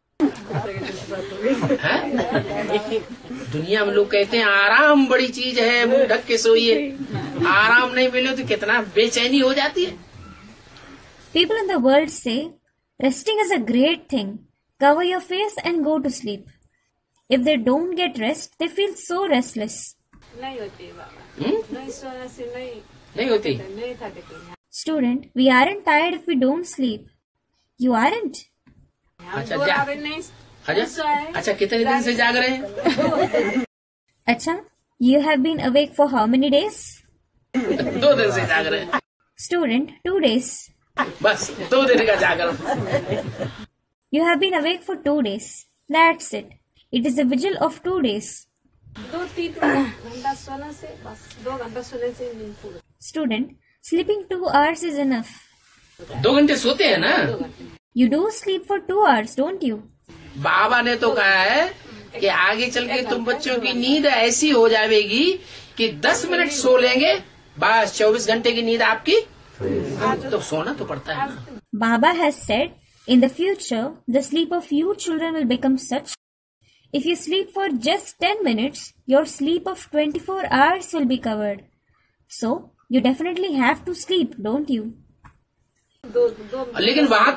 है? दुनिया में लोग कहते हैं आराम बड़ी चीज है, मुंह ढक के सोइए। आराम नहीं मिले तो कितना बेचैनी हो जाती है। People in the world say, resting is a great thing. Cover your face and go to sleep. If they don't get rest, they feel so restless. नहीं होती बाबा, हम्म? नहीं सोने से नहीं होती। नहीं थकती। Student, we aren't tired if we don't sleep. You aren't? अच्छा, दो रात नहीं अच्छा कितने दिन से जाग रहे हैं? Acha, you have been awake for how many days? 2 दिन से जाग रहे हैं। Student, 2 days. बस 2 दिन का जागरण। You have been awake for 2 days. That's it. It is a vigil of 2 days. 2-3 घंटा सोने से बस 2 घंटा सोने से नींद पूरी। Student, sleeping 2 hours is enough. 2 घंटे सोते हैं ना? You do sleep for 2 hours, don't you? बाबा ने तो कहा है कि आगे चल के तुम बच्चों की नींद ऐसी हो जाएगी कि 10 मिनट सो लेंगे, बस 24 घंटे की नींद आपकी। तो सोना तो पड़ता है ना। Baba has said, in the future, the sleep of you children will become such. If you sleep for just 10 minutes, your sleep of 24 hours will be covered. So, you definitely have to sleep, don't you? लेकिन वहाँ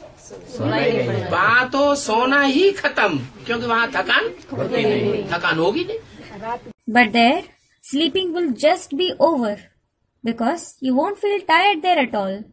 तो सोना ही खत्म, क्योंकि वहाँ थकान होगी नहीं। But there, sleeping will just be over. Because you won't feel tired there at all.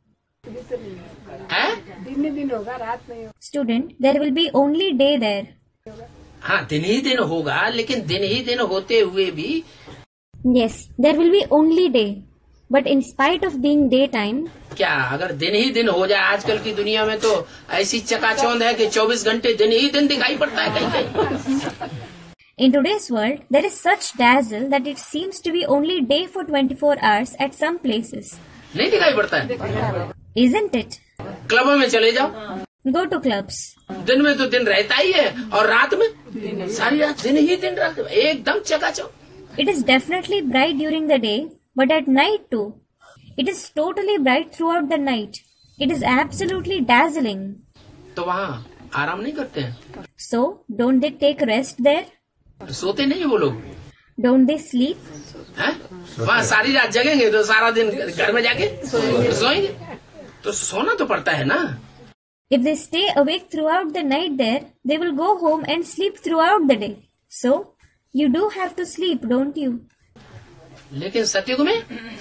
दिन होगा, रात नहीं होगा। Student, there will be only day there. हाँ, दिन ही दिन होगा, लेकिन दिन ही दिन होते हुए भी Yes, there will be only day. But in spite of being daytime, क्या अगर दिन ही दिन हो जाए, आजकल की दुनिया में तो ऐसी चकाचौंध है कि 24 घंटे दिन ही दिन दिखाई पड़ता है कहीं कहीं। in today's world, there is such dazzle that it seems to be only day for 24 hours at some places. नहीं दिखाई पड़ता है। Isn't it? क्लबों में चले जाओ, Go to clubs. दिन में तो दिन रहता ही है, और रात में सारी रात दिन ही दिन रहता है, एकदम चकाचौंध। It is definitely bright during the day, but at night too. It is totally bright throughout the night. It is absolutely dazzling. तो वहाँ आराम नहीं करते हैं? So, don't they take rest there? सोते नहीं वो लोग Don't they sleep? हैं? वहाँ सारी रात जगेंगे तो सारा दिन घर में जाके सोएंगे, तो सोना तो पड़ता है ना। If they stay awake throughout the night there, they will go home and sleep throughout the day. So, you do have to sleep, don't you? लेकिन सतयुग में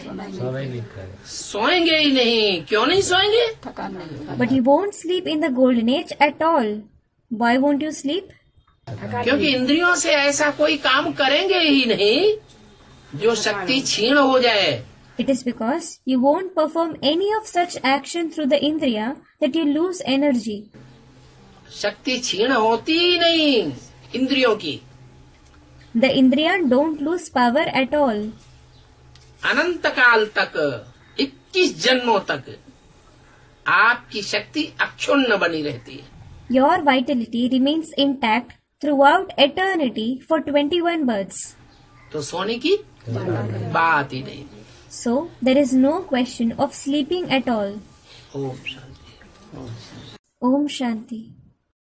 सोएंगे ही नहीं। क्यों नहीं सोएंगे? But you won't sleep in the golden age at all. Why won't you sleep? क्योंकि इंद्रियों से ऐसा कोई काम करेंगे ही नहीं जो शक्ति क्षीण हो जाए। It is because you won't perform any of such action through the indriya that you lose energy. शक्ति क्षीण होती ही नहीं इंद्रियों की। The indriya don't lose power at all. अनंत काल तक 21 जन्मों तक आपकी शक्ति अक्षुण्ण बनी रहती है। Your vitality remains intact throughout eternity for 21 births. तो सोने की बात ही नहीं। So, there is no question of sleeping at all. Om Shanti. Om Shanti.